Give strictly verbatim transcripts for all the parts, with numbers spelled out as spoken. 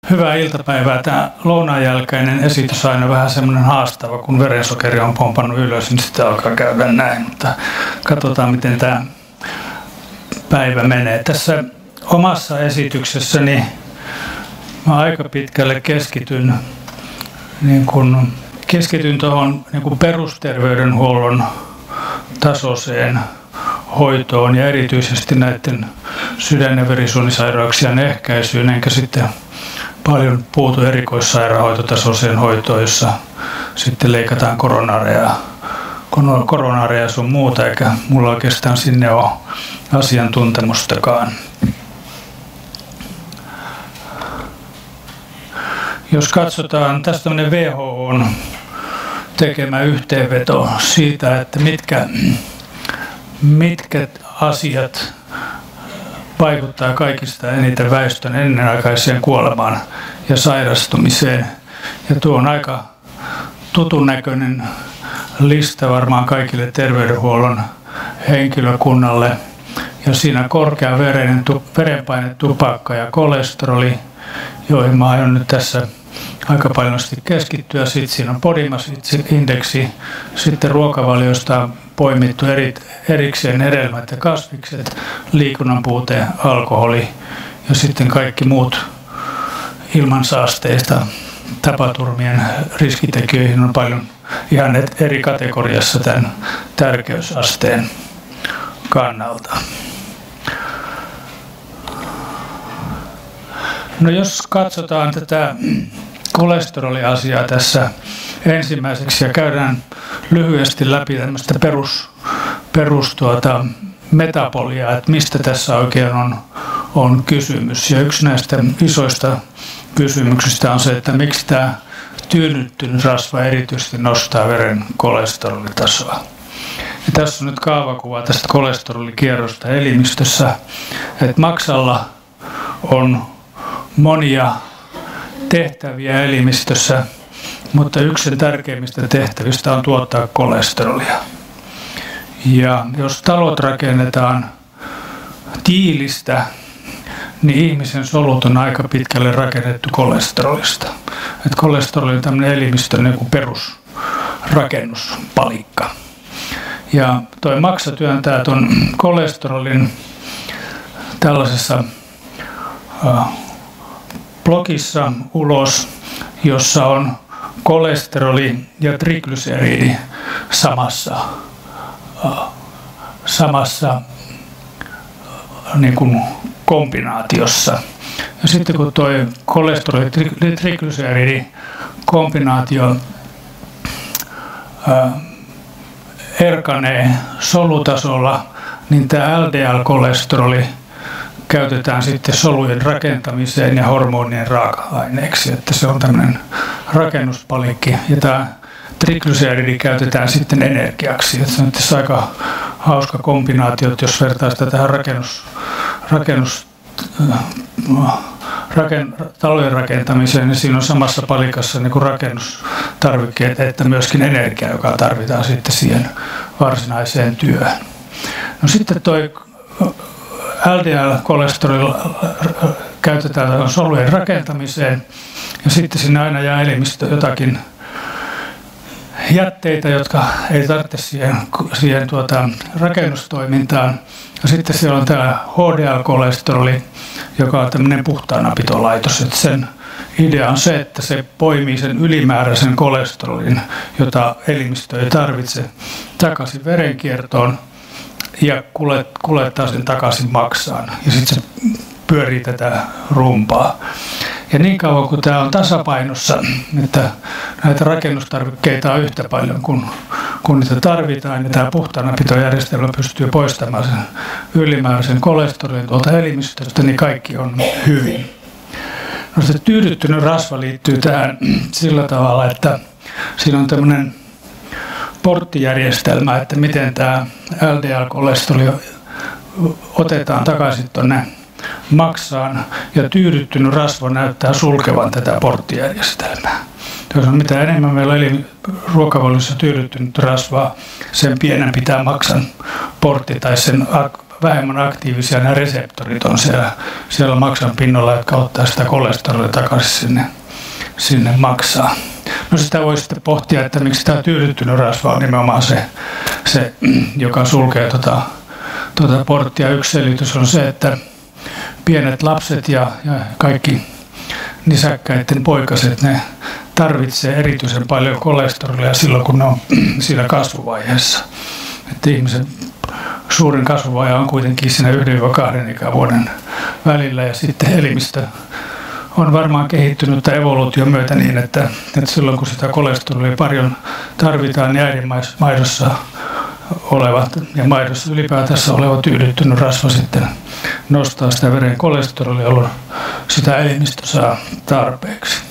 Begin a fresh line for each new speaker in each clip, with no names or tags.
Hyvää iltapäivää. Tämä lounaan jälkeinen esitys on aina vähän semmoinen haastava, kun verensokeri on pompannut ylös, niin sitten alkaa käydä näin. Mutta katsotaan, miten tämä päivä menee. Tässä omassa esityksessäni mä aika pitkälle keskityn, niin kun, keskityn tuohon niin kun perusterveydenhuollon tasoiseen hoitoon ja erityisesti näiden sydän- ja verisuonisairauksien ehkäisyyn, enkä sitten paljon puutu erikoissairaanhoitotasoiseen hoitoon, jossa sitten leikataan koronareja, koronareja sun muuta, eikä mulla oikeastaan sinne ole asiantuntemustakaan. Jos katsotaan, tästä tämmöinen W H O:n tekemä yhteenveto siitä, että mitkä, mitkä asiat vaikuttaa kaikista eniten väestön ennenaikaiseen kuolemaan ja sairastumiseen. Ja tuo on aika tutun näköinen lista varmaan kaikille terveydenhuollon henkilökunnalle. Ja siinä korkea vereinen, verenpaine, tupakka ja kolesteroli, joihin mä aion nyt tässä aika paljon keskittyä. Sitten siinä on body mass indeksi, sitten ruokavaliosta on poimittu eri, erikseen hedelmät ja kasvikset, liikunnan puute, alkoholi ja sitten kaikki muut ilmansaasteista tapaturmien riskitekijöihin on paljon ihan eri kategoriassa tämän tärkeysasteen kannalta. No jos katsotaan tätä kolesteroliasiaa tässä ensimmäiseksi ja käydään lyhyesti läpi tämmöistä perus, perus tuota, metaboliaa, että mistä tässä oikein on, on kysymys. Ja yksi näistä isoista kysymyksistä on se, että miksi tämä tyynnyttynyt rasva erityisesti nostaa veren kolesterolitasoa. Ja tässä on nyt kaavakuva tästä kolesterolikierrosta elimistössä, että maksalla on monia tehtäviä elimistössä, mutta yksi tärkeimmistä tehtävistä on tuottaa kolesterolia. Ja jos talot rakennetaan tiilistä, niin ihmisen solut on aika pitkälle rakennettu kolesterolista. Et kolesteroli on tämmöinen elimistön niin kuin perusrakennuspalikka. Ja toi maksa työntää tuon kolesterolin tällaisessa uh, blogissa ulos, jossa on kolesteroli ja triglyceriidi samassa, uh, samassa uh, niin kuin kombinaatiossa. Ja sitten kun tuo kolesteroli ja triglyceriidi kombinaatio uh, erkanee solutasolla, niin tämä L D L-kolesteroli käytetään sitten solujen rakentamiseen ja hormonien raaka-aineeksi, että se on tämmöinen rakennuspalikki. Ja tämä triglyceridi käytetään sitten energiaksi. Että se on tässä aika hauska kombinaatio, jos vertaa sitä tähän rakennus, rakennus, raken, talojen rakentamiseen, niin siinä on samassa palikassa niin kuin rakennustarvikkeet, että myöskin energia, joka tarvitaan sitten siihen varsinaiseen työhön. No sitten toi L D L-kolesteroli käytetään solujen rakentamiseen ja sitten sinne aina jää elimistö jotakin jätteitä, jotka ei tarvitse siihen, siihen tuota, rakennustoimintaan. Ja sitten siellä on tämä H D L-kolesteroli, joka on tämmöinen puhtaanapitolaitos. Että sen idea on se, että se poimii sen ylimääräisen kolesterolin, jota elimistö ei tarvitse, takaisin verenkiertoon ja kuljettaa sen takaisin maksaan. Ja sitten se pyörii tätä rumpaa. Ja niin kauan kuin tämä on tasapainossa, että näitä rakennustarvikkeita on yhtä paljon kuin, kun niitä tarvitaan, niin tämä puhtaanapitojärjestelmä pystyy poistamaan sen ylimääräisen kolesterolin tuolta elimistöstä, niin kaikki on hyvin. No se tyydyttynyt rasva liittyy tähän sillä tavalla, että siinä on tämmöinen porttijärjestelmä, että miten tämä L D L-kolesteroli otetaan takaisin tuonne maksaan, ja tyydyttynyt rasva näyttää sulkevan tätä porttijärjestelmää. Jos on mitä enemmän meillä eli ruokavaliossa tyydyttynyt rasvaa, sen pienen pitää maksan portti tai sen vähemmän aktiivisia nämä reseptorit on siellä, siellä maksan pinnalla, jotka ottaa sitä kolesterolia takaisin sinne, sinne maksaa. No sitä voi sitten pohtia, että miksi tämä tyydyttynyt rasva on nimenomaan se, se joka sulkee tuota, tuota porttia. Yksi selitys on se, että pienet lapset ja, ja kaikki nisäkkäiden poikaset, ne tarvitsee erityisen paljon kolesterolia silloin, kun ne on siinä kasvuvaiheessa. Että ihmisen suurin kasvuvaihe on kuitenkin siinä yhden kahden ikävuoden välillä, ja sitten elimistö on varmaan kehittynyt tämän evoluution myötä niin, että, että silloin kun sitä kolesterolia paljon tarvitaan, niin äidinmaidossa olevat ja maidossa ylipäätänsä oleva tyydyttynyt rasva sitten nostaa sitä veren kolesterolia, jolloin sitä elimistö saa tarpeeksi.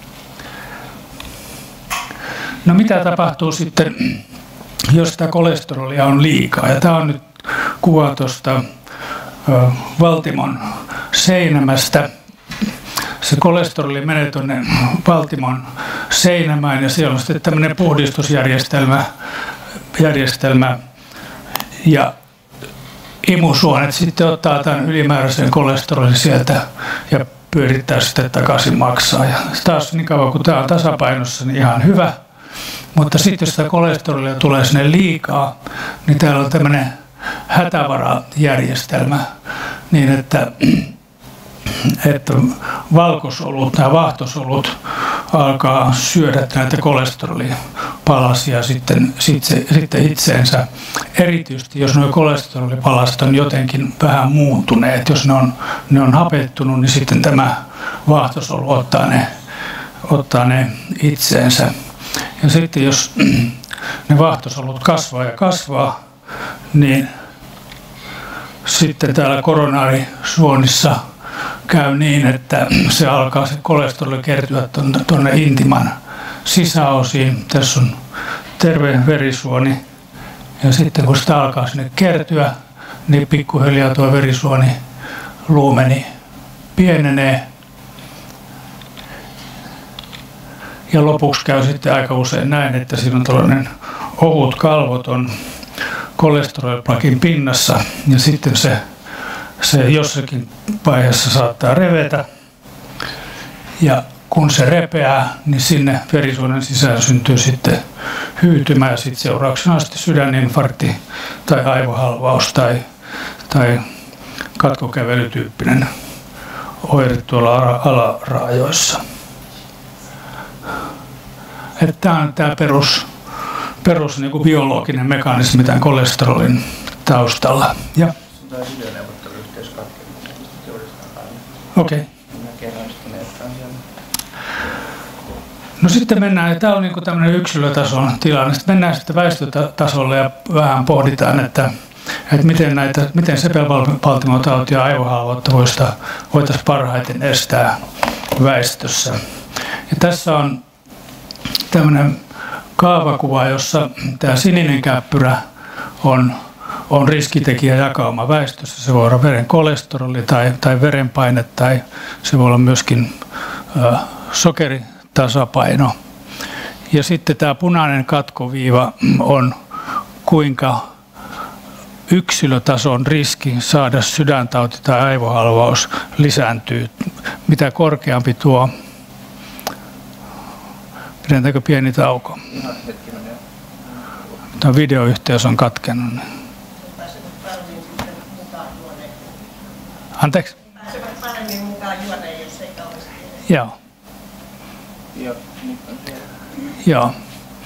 No mitä tapahtuu sitten, jos sitä kolesterolia on liikaa? Ja tämä on nyt kuva tuosta valtimon seinämästä. Se kolesteroli menee tuonne valtimon seinämään ja siellä on sitten tämmöinen puhdistusjärjestelmä järjestelmä, ja imusuonet sitten ottaa tämän ylimääräisen kolesterolin sieltä ja pyörittää sitten takaisin maksaa. Ja taas niin kauan kun tämä on tasapainossa, niin ihan hyvä. Mutta sitten jos sitä kolesterolia tulee sinne liikaa, niin täällä on tämmöinen hätävarajärjestelmä, niin että että valkosolut, nämä vaahtosolut alkaa syödä näitä kolesterolipalasia sitten, sitten, sitten itseensä. Erityisesti jos nuo kolesterolipalaset on jotenkin vähän muuntuneet, jos ne on, ne on hapettunut, niin sitten tämä vaahtosolu ottaa ne, ottaa ne itseensä. Ja sitten jos ne vaahtosolut kasvaa ja kasvaa, niin sitten täällä koronaarisuonissa käy niin, että se alkaa se kolesteroli kertyä tuonne intiman sisäosiin. Tässä on terve verisuoni. Ja sitten kun sitä alkaa sinne kertyä, niin pikkuhiljaa tuo verisuoni luumeni pienenee. Ja lopuksi käy sitten aika usein näin, että siinä on tällainen ohut kalvoton kolesteroliplakin pinnassa. Ja sitten se Se jossakin vaiheessa saattaa revetä, ja kun se repeää, niin sinne verisuonen sisään syntyy sitten hyytymä, ja sitten seurauksena sitten sydäninfarkti tai aivohalvaus tai, tai katkokävelytyyppinen oire tuolla alaraajoissa. Tämä on tämä perus, perus niin kuin biologinen mekanismi tämän kolesterolin taustalla. Ja okei. Okay. No sitten mennään, ja tämä on niin kuin tämmöinen yksilötason tilanne. Sitten mennään sitten väestötasolle ja vähän pohditaan, että, että miten, näitä, miten sepelvaltimotautia ja aivohalvautta voitaisiin parhaiten estää väestössä. Ja tässä on tämmöinen kaavakuva, jossa tämä sininen käppyrä on on riskitekijäjakauma väestössä. Se voi olla veren kolesteroli tai, tai verenpaine, tai se voi olla myöskin ö, sokeritasapaino. Ja sitten tämä punainen katkoviiva on kuinka yksilötason riski saada sydäntauti tai aivohalvaus lisääntyy. Mitä korkeampi tuo, pidetäänkö pieni tauko? Tämä videoyhteys on katkennut. Anteeksi?
Pääsevät paremmin mukaan juoneen, jos ei kauheasti.
Joo. Joo.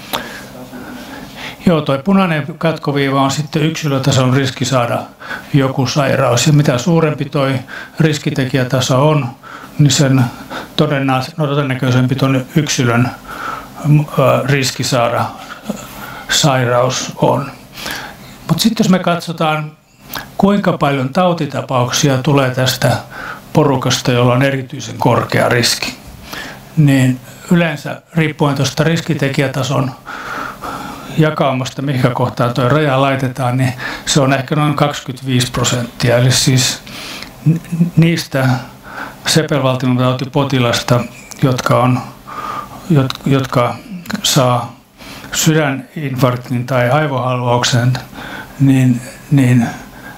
Joo, tuo punainen katkoviiva on sitten yksilötason riski saada joku sairaus. Ja mitä suurempi tuo riskitekijätaso on, niin sen todennäköisempi tuon yksilön riski saada sairaus on. Mutta sitten jos me katsotaan, kuinka paljon tautitapauksia tulee tästä porukasta, jolla on erityisen korkea riski, niin yleensä riippuen tuosta riskitekijätason jakaumasta, mihinkä kohtaan tuo raja laitetaan, niin se on ehkä noin kaksikymmentäviisi prosenttia. Eli siis niistä sepelvaltimotautipotilasta, jotka, on, jotka saa sydäninfarktin tai aivohalvauksen, niin, niin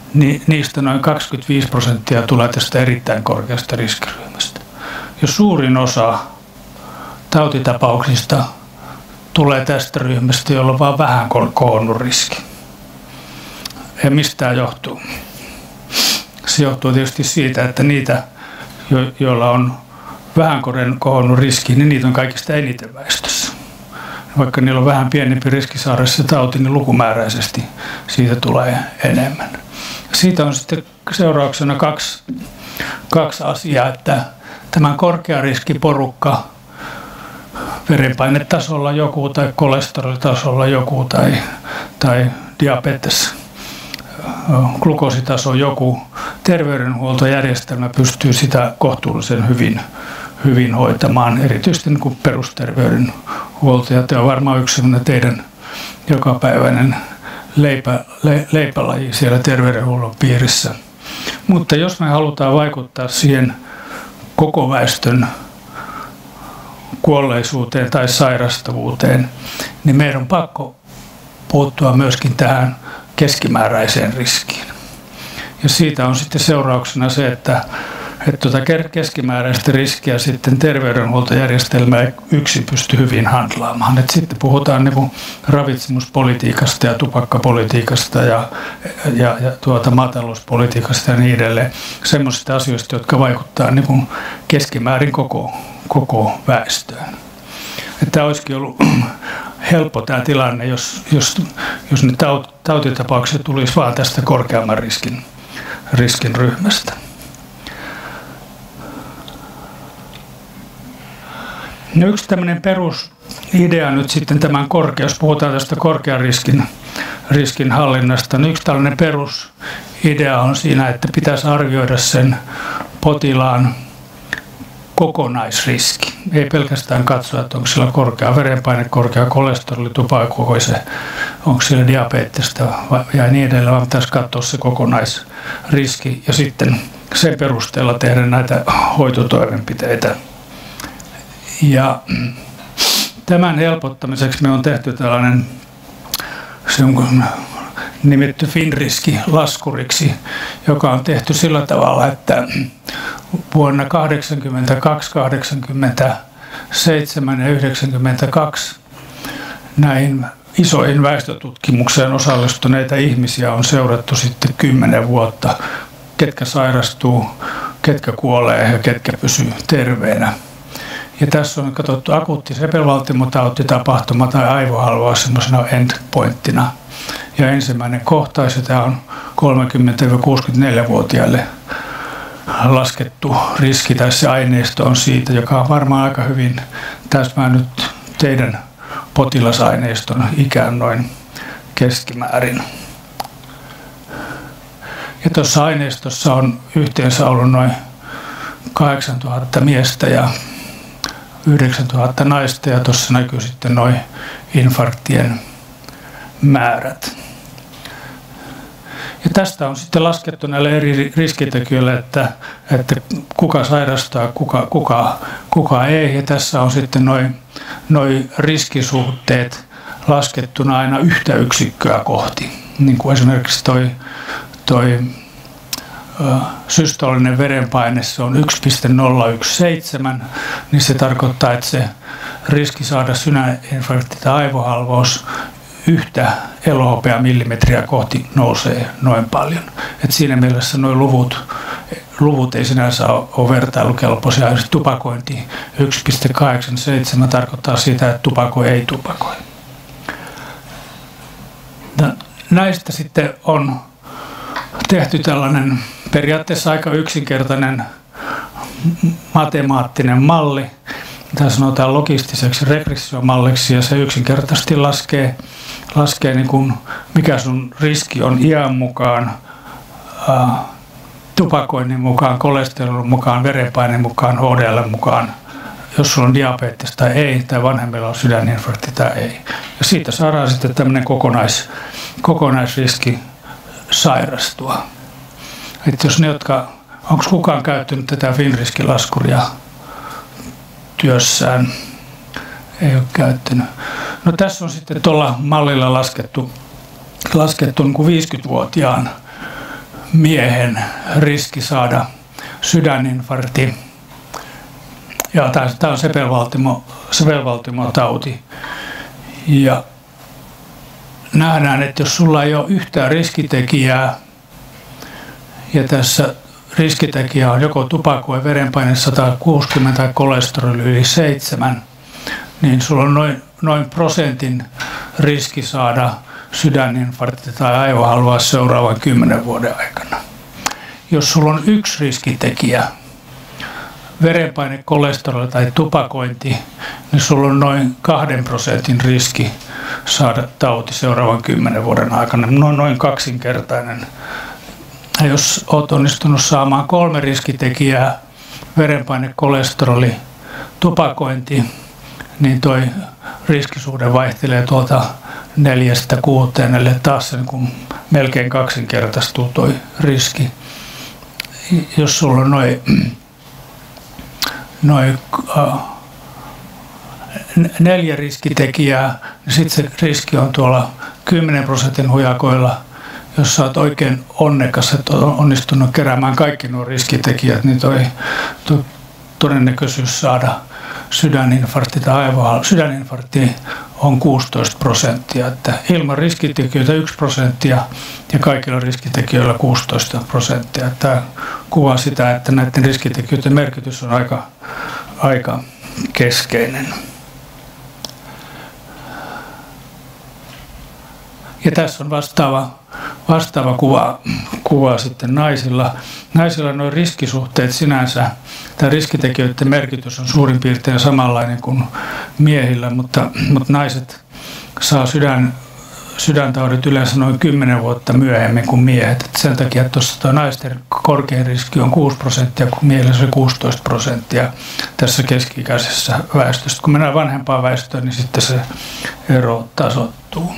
niin niistä noin kaksikymmentäviisi prosenttia tulee tästä erittäin korkeasta riskiryhmästä. Jos suurin osa tautitapauksista tulee tästä ryhmästä, jolla on vaan vähän koonnut riski. Ja mistä tämä johtuu? Se johtuu tietysti siitä, että niitä, jo- joilla on vähän kohonnut riski, niin niitä on kaikista eniten väestössä. Vaikka niillä on vähän pienempi riski saada se tauti, niin lukumääräisesti siitä tulee enemmän. Siitä on sitten seurauksena kaksi, kaksi asiaa, että tämän korkeariskiporukka, verenpainetasolla joku tai kolesterolitasolla joku tai, tai diabetes, glukoositaso joku, terveydenhuoltojärjestelmä pystyy sitä kohtuullisen hyvin, hyvin hoitamaan, erityisesti niin kuin perusterveydenhuolto. Ja tämä on varmaan yksi teidän jokapäiväinen leipä, le, leipälaji siellä terveydenhuollon piirissä. Mutta jos me halutaan vaikuttaa siihen koko väestön kuolleisuuteen tai sairastavuuteen, niin meidän on pakko puuttua myöskin tähän keskimääräiseen riskiin. Ja siitä on sitten seurauksena se, että, että tuota keskimääräistä riskiä sitten terveydenhuoltojärjestelmä ei yksin pysty hyvin handlaamaan. Et sitten puhutaan niin kuin ravitsemuspolitiikasta ja tupakkapolitiikasta ja, ja, ja tuota maatalouspolitiikasta ja niin edelleen. Semmoisista asioista, jotka vaikuttaa niin kuin keskimäärin koko, koko väestöön. Tämä olisikin ollut helppo tämä tilanne, jos, jos, jos ne taut, tautitapaukset tulisi vain tästä korkeamman riskin, riskin ryhmästä. No yksi tämmöinen perusidea nyt sitten tämän korkea, jos puhutaan tästä korkean riskin, riskin hallinnasta, niin yksi tällainen perusidea on siinä, että pitäisi arvioida sen potilaan kokonaisriski. Ei pelkästään katsoa, että onko sillä korkea verenpaine, korkea kolesteroli, tupakoise, onko sillä diabetesta ja niin edelleen, vaan pitäisi katsoa se kokonaisriski ja sitten sen perusteella tehdä näitä hoitotoimenpiteitä. Ja tämän helpottamiseksi me on tehty tällainen, se on nimetty FinRiski-laskuriksi, joka on tehty sillä tavalla, että vuonna kahdeksankymmentäkaksi, kahdeksankymmentäseitsemän ja yhdeksänkymmentäkaksi näihin isoihin väestötutkimukseen osallistuneita ihmisiä on seurattu sitten kymmenen vuotta, ketkä sairastuu, ketkä kuolee ja ketkä pysyy terveenä. Ja tässä on katsottu akuutti sepelvaltimotautitapahtuma tai aivohalvaus semmoisena endpointtina. Ja ensimmäinen kohtaus, ja tämä on kolmekymmentä–kuusikymmentäneljä-vuotiaille laskettu riski, tai se aineisto on siitä, joka on varmaan aika hyvin täsmää nyt teidän potilasaineiston ikään noin keskimäärin. Ja tuossa aineistossa on yhteensä ollut noin kahdeksantuhatta miestä ja yhdeksäntuhatta naista, ja tuossa näkyy sitten noin infarktien määrät. Ja tästä on sitten laskettu näille eri riskitekijöille, että, että kuka sairastaa, kuka, kuka, kuka ei. Ja tässä on sitten noin noi riskisuhteet laskettuna aina yhtä yksikköä kohti. Niin kuin esimerkiksi toi, toi ö, systolinen verenpaine, se on yksi pilkku nolla yksi seitsemän, niin se tarkoittaa, että se riski saada sydäninfarkti tai aivohalvaus yhtä elohopeamillimetriä kohti nousee noin paljon. Et siinä mielessä nuo luvut, luvut ei sinänsä ole vertailukelpoisia. Tupakointi yksi pilkku kahdeksankymmentäseitsemän tarkoittaa sitä, että tupakoi ei tupakoi. Näistä sitten on tehty tällainen periaatteessa aika yksinkertainen matemaattinen malli. Tämä sanotaan logistiseksi regressiomalliksi, ja se yksinkertaisesti laskee, laskee niin kuin mikä sun riski on iän mukaan, ää, tupakoinnin mukaan, kolesterolin mukaan, verenpaineen mukaan, H D L mukaan, jos sulla on diabetes tai ei, tai vanhemmilla on sydäninfarkti tai ei. Ja siitä saadaan sitten tämmöinen kokonais, kokonaisriski sairastua. Että jos ne, jotka, onko kukaan käyttänyt tätä FinRiski-laskuria työssään? Ei ole käyttänyt. No tässä on sitten tuolla mallilla laskettu, laskettu niin kuin viisikymmentävuotiaan miehen riski saada sydäninfarkti. Ja tämä on sepelvaltimo, sepelvaltimotauti. Ja nähdään, että jos sulla ei ole yhtään riskitekijää, ja tässä riskitekijä on joko tupakoi, verenpaine sata kuusikymmentä tai kolesteroli yli seitsemän, niin sulla on noin, noin prosentin riski saada sydäninfarkti tai aivohalvaus seuraavan kymmenen vuoden aikana. Jos sulla on yksi riskitekijä, verenpaine, kolesteroli tai tupakointi, niin sulla on noin kahden prosentin riski saada tauti seuraavan kymmenen vuoden aikana. Noin, noin kaksinkertainen. Ja jos olet onnistunut saamaan kolme riskitekijää, verenpaine, kolesteroli, tupakointi, niin toi riskisuhde vaihtelee tuolta neljästä kuuteen, eli taas sen kun melkein kaksinkertaistuu toi riski. Jos sulla on noin noin uh, neljä riskitekijää, niin sitten se riski on tuolla kymmenen prosentin hujakoilla. Jos sä oot oikein onnekas, että on onnistunut keräämään kaikki nuo riskitekijät, niin toi, toi todennäköisyys saada sydäninfarkti tai aivohalvaus, sydäninfarkti on kuusitoista prosenttia. Että ilman riskitekijöitä yksi prosenttia ja kaikilla riskitekijöillä kuusitoista prosenttia. Tämä kuvaa sitä, että näiden riskitekijöiden merkitys on aika, aika keskeinen. Ja tässä on vastaava, vastaava kuva, kuva sitten naisilla. Naisilla nuo riskisuhteet sinänsä, tämä riskitekijöiden merkitys on suurin piirtein samanlainen kuin miehillä, mutta, mutta naiset saa sydän, sydäntaudit yleensä noin kymmenen vuotta myöhemmin kuin miehet. Et sen takia, että tuossa naisten korkein riski on kuusi prosenttia, kun miehillä se kuusitoista prosenttia tässä keski-ikäisessä väestössä. Kun mennään vanhempaan väestöön, niin sitten se ero tasoittuu.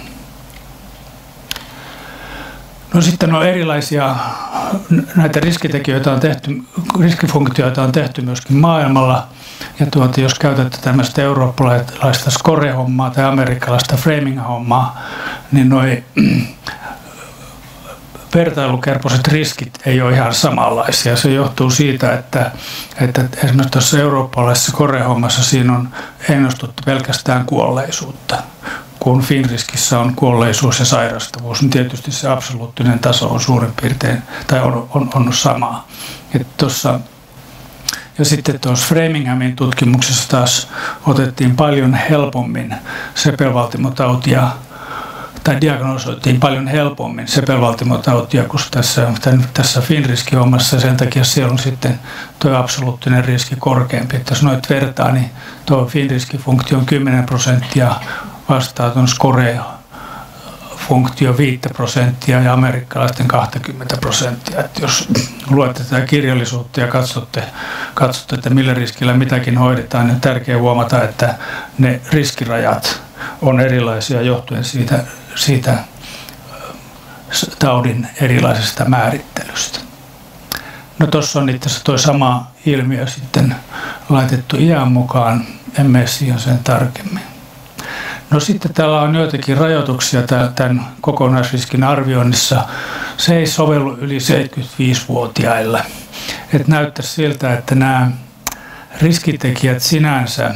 No sitten on erilaisia, näitä riskitekijöitä on tehty, riskifunktioita on tehty myöskin maailmalla. Ja tuota, jos käytätte tämmöistä eurooppalaista score-hommaa tai amerikkalaista framing-hommaa, niin noi vertailukelpoiset riskit ei ole ihan samanlaisia. Se johtuu siitä, että, että esimerkiksi tuossa eurooppalaisessa score-hommassa siinä on ennustettu pelkästään kuolleisuutta. Kun FINRISKissä on kuolleisuus ja sairastavuus, niin tietysti se absoluuttinen taso on suurin piirtein, tai on, on, on sama. Tossa, ja sitten tuossa Framinghamin tutkimuksessa taas otettiin paljon helpommin sepelvaltimotautia, tai diagnosoitiin paljon helpommin sepelvaltimotautia kuin tässä, tässä FINRISK-hommassa, sen takia siellä on sitten tuo absoluuttinen riski korkeampi. Että jos noit vertaa, niin tuo FINRISK-funktio on kymmenen prosenttia, vastaa tuon score-funktio viisi prosenttia ja amerikkalaisten kaksikymmentä prosenttia. Että jos luette tätä kirjallisuutta ja katsotte, katsotte, että millä riskillä mitäkin hoidetaan, niin on tärkeää huomata, että ne riskirajat on erilaisia johtuen siitä, siitä taudin erilaisesta määrittelystä. No tuossa on itse asiassa tuo sama ilmiö sitten laitettu iän mukaan, en mene siihen sen tarkemmin. No sitten täällä on joitakin rajoituksia tämän kokonaisriskin arvioinnissa. Se ei sovellu yli seitsemänkymmentäviisivuotiaille. Et näyttää siltä, että nämä riskitekijät sinänsä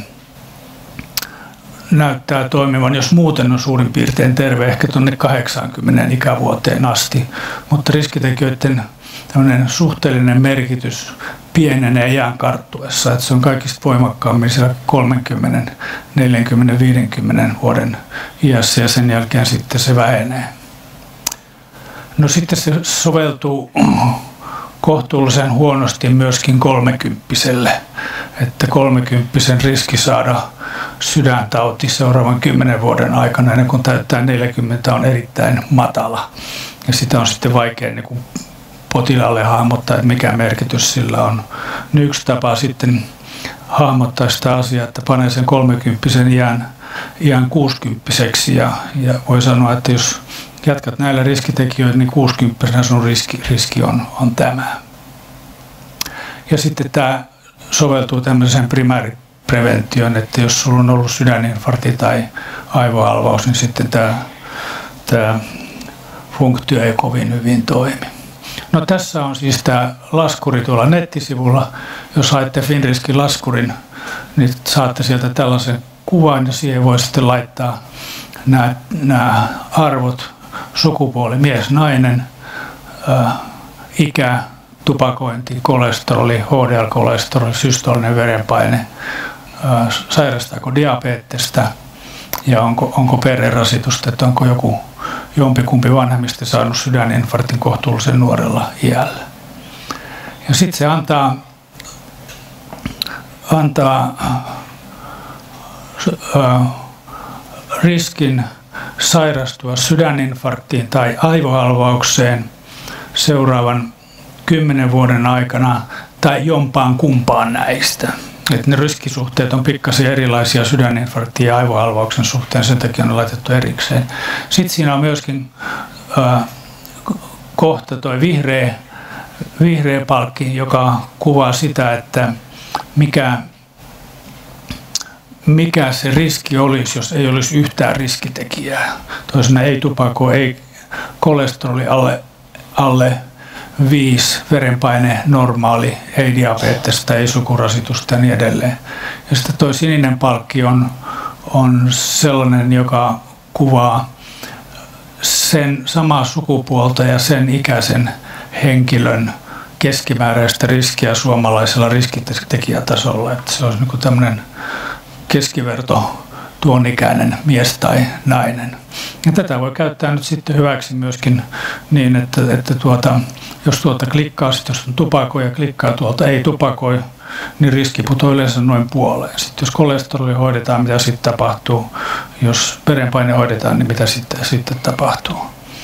näyttää toimivan, jos muuten on suurin piirtein terve, ehkä tuonne kahdeksankymmentä ikävuoteen asti. Mutta riskitekijöiden suhteellinen merkitys pienenee iän karttuessa, että se on kaikista voimakkaammin siellä kolmekymmentä, neljäkymmentä, viisikymmentä vuoden iässä ja sen jälkeen sitten se vähenee. No sitten se soveltuu kohtuullisen huonosti myöskin kolmekymppiselle, että kolmekymppisen riski saada sydäntauti seuraavan kymmenen vuoden aikana ennen kuin täyttää neljäkymmentä on erittäin matala ja sitä on sitten vaikea niin kuin potilaalle hahmottaa, että mikä merkitys sillä on. Niin yksi tapa sitten hahmottaa sitä asiaa, että panee sen kolmekymppisen iän, iän kuusikymppiseksi ja, ja voi sanoa, että jos jatkat näillä riskitekijöillä, niin kuusikymppisenä sun riski, riski on, on tämä. Ja sitten tämä soveltuu tämmöiseen primääripreventioon, että jos sulla on ollut sydäninfarkti tai aivohalvaus, niin sitten tämä, tämä funktio ei kovin hyvin toimi. No tässä on siis tämä laskuri tuolla nettisivulla. Jos haette FinRiskin laskurin, niin saatte sieltä tällaisen kuvan ja siihen voi sitten laittaa nämä, nämä arvot, sukupuoli, mies, nainen, ää, ikä, tupakointi, kolesteroli, H D L-kolesteroli, systolinen verenpaine, ää, sairastaako diabetesta ja onko, onko perherasitusta, että onko joku jompikumpi vanhemmista saanut sydäninfarktin kohtuullisen nuorella iällä. Ja sitten se antaa, antaa ää, riskin sairastua sydäninfarktiin tai aivohalvaukseen seuraavan kymmenen vuoden aikana tai jompaan kumpaan näistä. Et ne riskisuhteet on pikkasen erilaisia sydäninfarktin ja aivohalvauksen suhteen, sen takia on laitettu erikseen. Sitten siinä on myöskin äh, kohta tuo vihreä, vihreä palkki, joka kuvaa sitä, että mikä, mikä se riski olisi, jos ei olisi yhtään riskitekijää. Toisena ei tupakoi, ei kolesteroli alle, alle viisi, verenpaine normaali, ei diabetesta, ei sukurasitusta ja niin edelleen. Ja sitten tuo sininen palkki on, on sellainen, joka kuvaa sen samaa sukupuolta ja sen ikäisen henkilön keskimääräistä riskiä suomalaisella riskitekijätasolla. Että se olisi niin tämmöinen keskiverto tuon ikäinen mies tai nainen. Ja tätä voi käyttää nyt sitten hyväksi myöskin niin, että, että tuota, jos tuolta klikkaa, sitten jos on tupakoi ja klikkaa tuolta ei tupakoi, niin riski putoaa yleensä noin puoleen. Sitten jos kolesteroli hoidetaan, mitä sitten tapahtuu? Jos verenpaine hoidetaan, niin mitä sitten, sitten tapahtuu?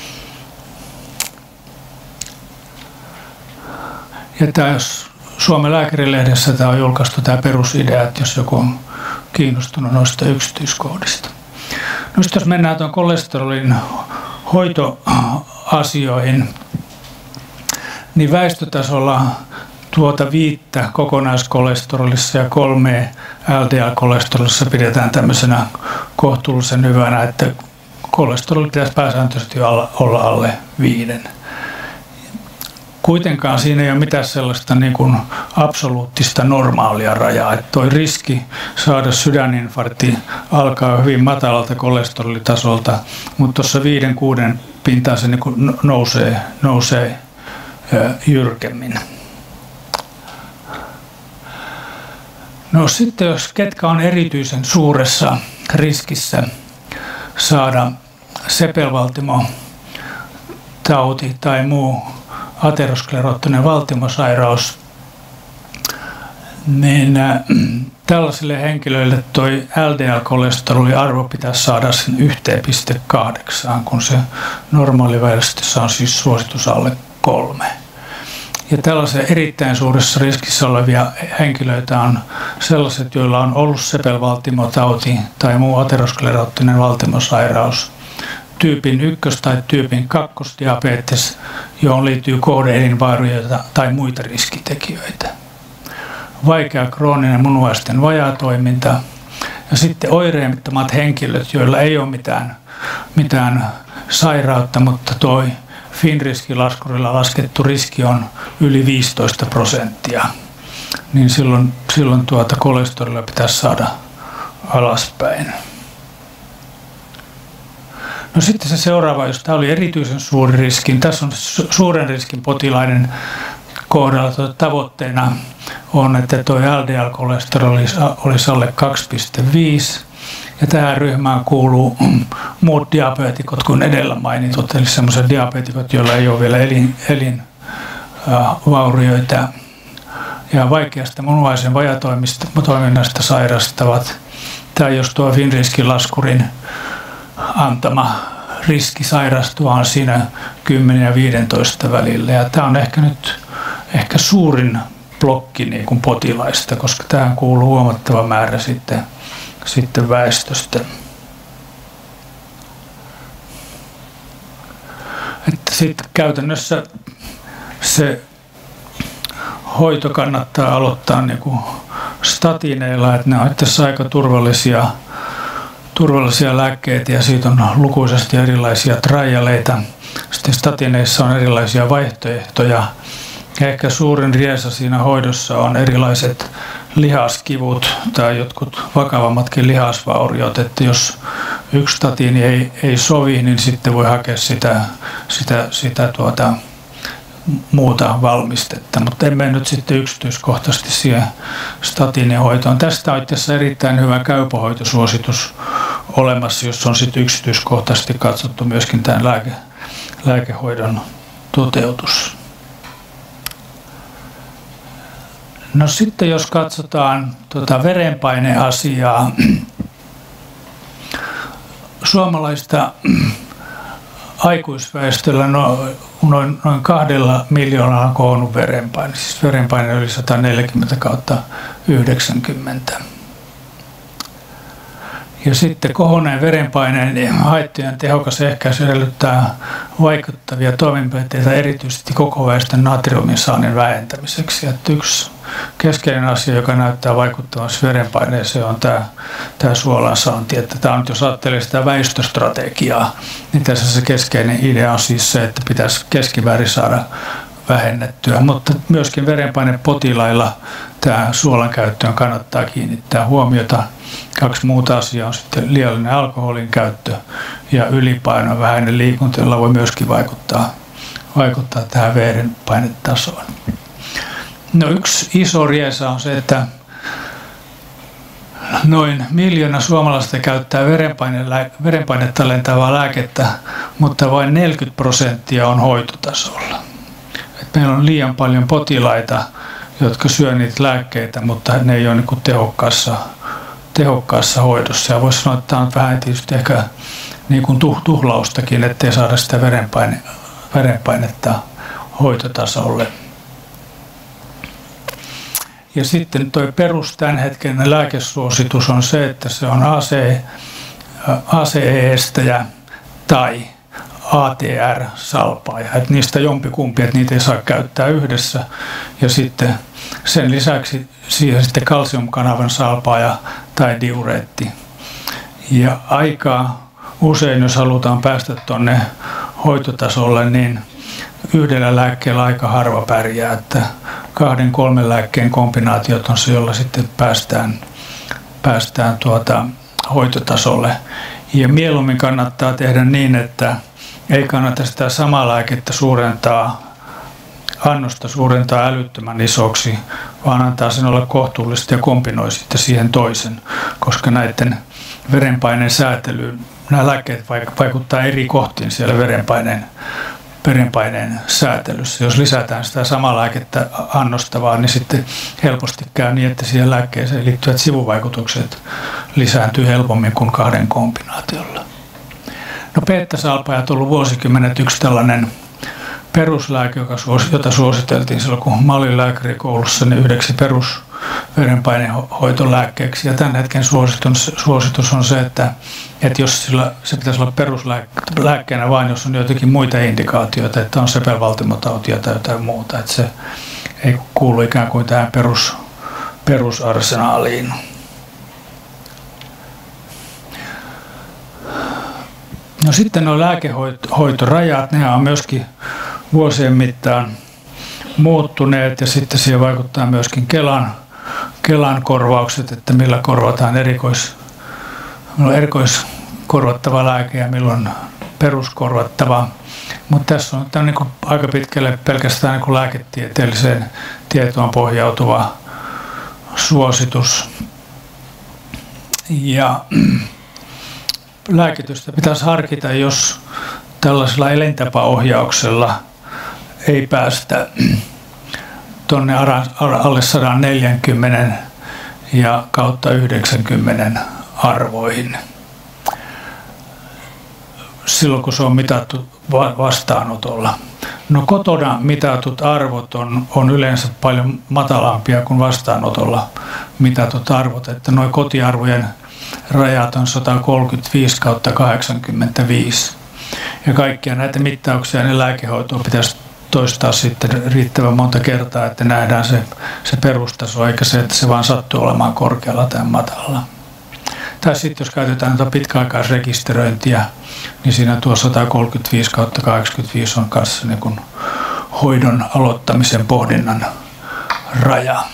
Ja tämä, jos Suomen lääkärilehdessä tämä on julkaistu tämä perusidea, että jos joku on kiinnostunut noista yksityiskohdista. No sitten jos mennään tuon kolesterolin hoitoasioihin, niin väestötasolla tuota viittä kokonaiskolesterolissa ja kolme L D L-kolesterolissa pidetään tämmöisenä kohtuullisen hyvänä, että kolesteroli pitäisi pääsääntöisesti olla alle viiden. Kuitenkaan siinä ei ole mitään sellaista niin kuin absoluuttista normaalia rajaa, että tuo riski saada sydäninfarkti alkaa hyvin matalalta kolesterolitasolta, mutta tuossa viiden kuuden pintaan se niin kuin nousee, nousee jyrkemmin. No sitten jos ketkä on erityisen suuressa riskissä saada sepelvaltimotauti tai muu ateroskleroottinen valtimosairaus, niin tällaisille henkilöille toi L D L-kolesteroliarvo pitäisi saada sen yksi pilkku kahdeksan, kun se normaaliväestössä on siis suositus alle kolme. Ja tällaisia erittäin suuressa riskissä olevia henkilöitä on sellaiset, joilla on ollut sepelvaltimotauti tai muu ateroskleroottinen valtimosairaus, tyypin ykkös- tai tyypin kakkosdiabetes, johon liittyy kohde-elinvaurioita tai muita riskitekijöitä. Vaikea krooninen munuaisten vajaatoiminta ja sitten oireettomat henkilöt, joilla ei ole mitään, mitään sairautta, mutta tuo FinRiskin-laskurilla laskettu riski on yli viisitoista prosenttia, niin silloin, silloin tuota kolesterolia pitäisi saada alaspäin. No sitten se seuraava, jos tämä oli erityisen suuri riski, tässä on suuren riskin potilaiden kohdalla tavoitteena on, että tuo L D L-kolesteroli olisi alle kaksi pilkku viisi. Ja tähän ryhmään kuuluu muut diabeetikot kuin edellä mainitut, eli sellaiset diabeetikot, joilla ei ole vielä elin, elinvaurioita ja vaikeasta munuaisen vajatoiminnasta sairastavat, tai jos tuo FinRiskin-laskurin antama riski sairastua on siinä kymmenen ja viisitoista välillä. Ja tämä on ehkä nyt ehkä suurin blokki niin kuin potilaista, koska tähän kuuluu huomattava määrä sitten, sitten väestöstä. Että sitten käytännössä se hoito kannattaa aloittaa niin kuin statiineilla, että ne on itse asiassa aika turvallisia, turvallisia lääkkeitä ja siitä on lukuisasti erilaisia trialeita. Sitten statineissa on erilaisia vaihtoehtoja. Ja ehkä suurin riesa siinä hoidossa on erilaiset lihaskivut tai jotkut vakavammatkin lihasvauriot, että jos yksi statiini ei, ei sovi, niin sitten voi hakea sitä, sitä, sitä tuota, muuta valmistetta, mutta emme nyt sitten yksityiskohtaisesti siihen statiinihoitoon. Tästä on itse asiassa erittäin hyvä käypähoitosuositus olemassa, jossa on sitten yksityiskohtaisesti katsottu myöskin tämän lääke, lääkehoidon toteutus. No sitten jos katsotaan tuota verenpaineasiaa, suomalaista aikuisväestöllä no, noin, noin kahdella miljoonalla on kohonnut verenpaine, siis verenpaine yli sata neljäkymmentä kautta yhdeksänkymmentä. Ja sitten kohonneen verenpaineen ja haittojen tehokas ehkäisy edellyttää vaikuttavia toimenpiteitä erityisesti koko väestön natriumin saannin vähentämiseksi. Että yksi keskeinen asia, joka näyttää vaikuttavasti verenpaineeseen, on tämä, tämä suolan saanti. Että tämä on, jos ajattelee sitä väestöstrategiaa, niin tässä se keskeinen idea on siis se, että pitäisi keskimäärin saada vähennettyä, mutta myöskin verenpainepotilailla tämä suolan käyttöön kannattaa kiinnittää huomiota. Kaksi muuta asiaa on sitten liiallinen alkoholin käyttö ja ylipaino, vähäinen liikunta, jolla voi myöskin vaikuttaa, vaikuttaa tähän verenpainetasoon. No yksi iso riesa on se, että noin miljoona suomalaista käyttää verenpainetta alentavaa lääkettä, mutta vain neljäkymmentä prosenttia on hoitotasolla. Et meillä on liian paljon potilaita, jotka syö niitä lääkkeitä, mutta ne ei ole niin kuin tehokkaassa, tehokkaassa hoidossa. Ja voisi sanoa, että tämä on vähän tietysti ehkä niin kuin tuhlaustakin, ettei saada sitä verenpaine, verenpainetta hoitotasolle. Ja sitten tuo perus tämän hetken lääkesuositus on se, että se on A C E-estäjä tai A T R-salpaaja. Että niistä jompikumpi, että niitä ei saa käyttää yhdessä. Ja sitten sen lisäksi siihen sitten kalsiumkanavan salpaaja tai diureetti. Ja aika usein, jos halutaan päästä tuonne hoitotasolle, niin yhdellä lääkkeellä aika harva pärjää, että kahden, kolmen lääkkeen kombinaatiot on se, jolla sitten päästään, päästään tuota hoitotasolle. Ja mieluummin kannattaa tehdä niin, että ei kannata sitä samaa lääkettä suurentaa, annosta suurentaa älyttömän isoksi, vaan antaa sen olla kohtuullisesti ja kombinoi sitten siihen toisen, koska näiden verenpaineen säätelyyn nämä lääkkeet vaikuttaa eri kohtiin siellä verenpaineen verenpaineen säätelyssä. Jos lisätään sitä samaa lääkettä annostavaa, niin sitten helposti käy niin, että siihen lääkkeeseen liittyvät sivuvaikutukset lisääntyy helpommin kuin kahden kombinaatiolla. No beta-salpaajat on ollut vuosikymmenet yksi tällainen peruslääke, jota suositeltiin silloin, kun mä olin lääkärikoulussa, niin yhdeksi perusverenpainehoitolääkkeeksi. Ja tämän hetken suositus, suositus on se, että, että jos sillä, se pitäisi olla peruslääkkeenä vain, jos on jotakin muita indikaatioita, että on sepelvaltimotautia tai jotain muuta. Että se ei kuulu ikään kuin tähän perus, perusarsenaaliin. No sitten nuo lääkehoitorajat, ne on myöskin vuosien mittaan muuttuneet ja sitten siihen vaikuttaa myöskin Kelan, Kelan korvaukset, että millä korvataan erikois, erikoiskorvattava lääke ja milloin peruskorvattava. Mutta tässä on tämä niin kuin aika pitkälle pelkästään niin kuin lääketieteelliseen tietoon pohjautuva suositus. Ja lääkitystä pitäisi harkita, jos tällaisella elintapaohjauksella ei päästä tuonne alle sata neljäkymmentä ja kautta yhdeksänkymmentä arvoihin. Silloin kun se on mitattu vastaanotolla. No kotona mitatut arvot on, on yleensä paljon matalampia kuin vastaanotolla mitatut arvot, että nuo kotiarvojen rajat on sata kolmekymmentäviisi kautta kahdeksankymmentäviisi. Ja kaikkia näitä mittauksia ja lääkehoitoa pitäisi toistaa sitten riittävän monta kertaa, että nähdään se, se perustaso, eikä se, että se vaan sattuu olemaan korkealla tai matalalla. Tai sitten jos käytetään tuota pitkäaikaisrekisteröintiä, niin siinä tuo sata kolmekymmentäviisi kautta kahdeksankymmentäviisi on kanssa niin kuin hoidon aloittamisen pohdinnan raja.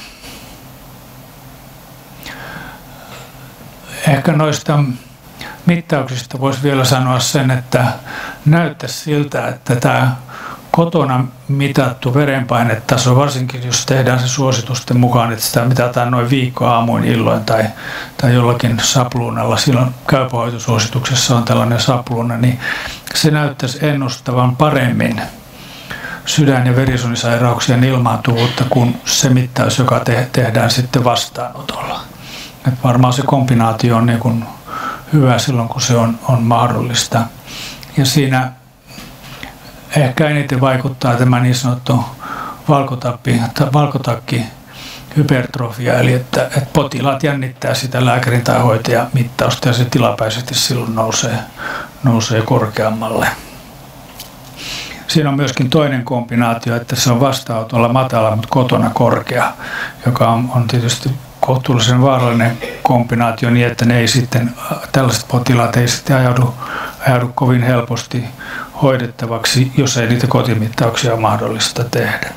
Ehkä noista mittauksista voisi vielä sanoa sen, että näyttäisi siltä, että tämä kotona mitattu verenpainetaso, varsinkin jos tehdään se suositusten mukaan, että sitä mitataan noin viikko aamuin, illoin tai, tai jollakin sapluunalla, silloin käypähoitosuosituksessa on tällainen sapluuna, niin se näyttäisi ennustavan paremmin sydän- ja verisuonisairauksien ilmaantuvuutta kuin se mittaus, joka te- tehdään sitten vastaanotolla. Et varmaan se kombinaatio on niin kuin hyvä silloin, kun se on, on mahdollista. Ja siinä ehkä eniten vaikuttaa tämä niin sanottu valkotappi, valkotakki hypertrofia, eli että, että potilaat jännittää sitä lääkärin tai hoitajan mittausta ja se tilapäisesti silloin nousee, nousee korkeammalle. Siinä on myöskin toinen kombinaatio, että se on vastaanotolla matala, mutta kotona korkea, joka on, on tietysti kohtuullisen vaarallinen kombinaatio niin, että ne ei sitten, tällaiset potilaat ei sitten ajaudu, ajaudu kovin helposti hoidettavaksi, jos ei niitä kotimittauksia ole mahdollista tehdä.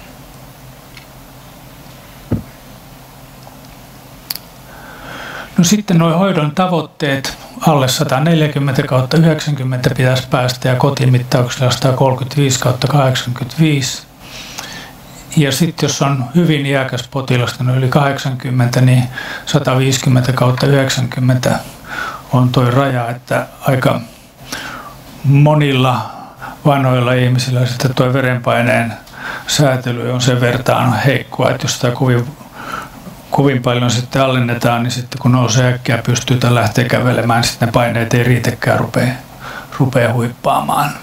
No sitten nuo hoidon tavoitteet alle sata neljäkymmentä kautta yhdeksänkymmentä pitäisi päästä ja kotimittauksella sata kolmekymmentäviisi kautta kahdeksankymmentäviisi. Ja sitten jos on hyvin iäkäs potilas, no yli kahdeksankymmentä, niin sata viisikymmentä kautta yhdeksänkymmentä on tuo raja, että aika monilla vanhoilla ihmisillä sitten tuo verenpaineen säätely on sen vertaan heikkoa, että jos sitä kovin, kovin paljon sitten alennetaan, niin sitten kun nousee äkkiä pystyy tai lähtee kävelemään, niin sitten ne paineet ei riitäkään rupea, rupea huippaamaan.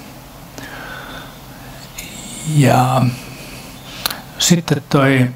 Ja sitten toi,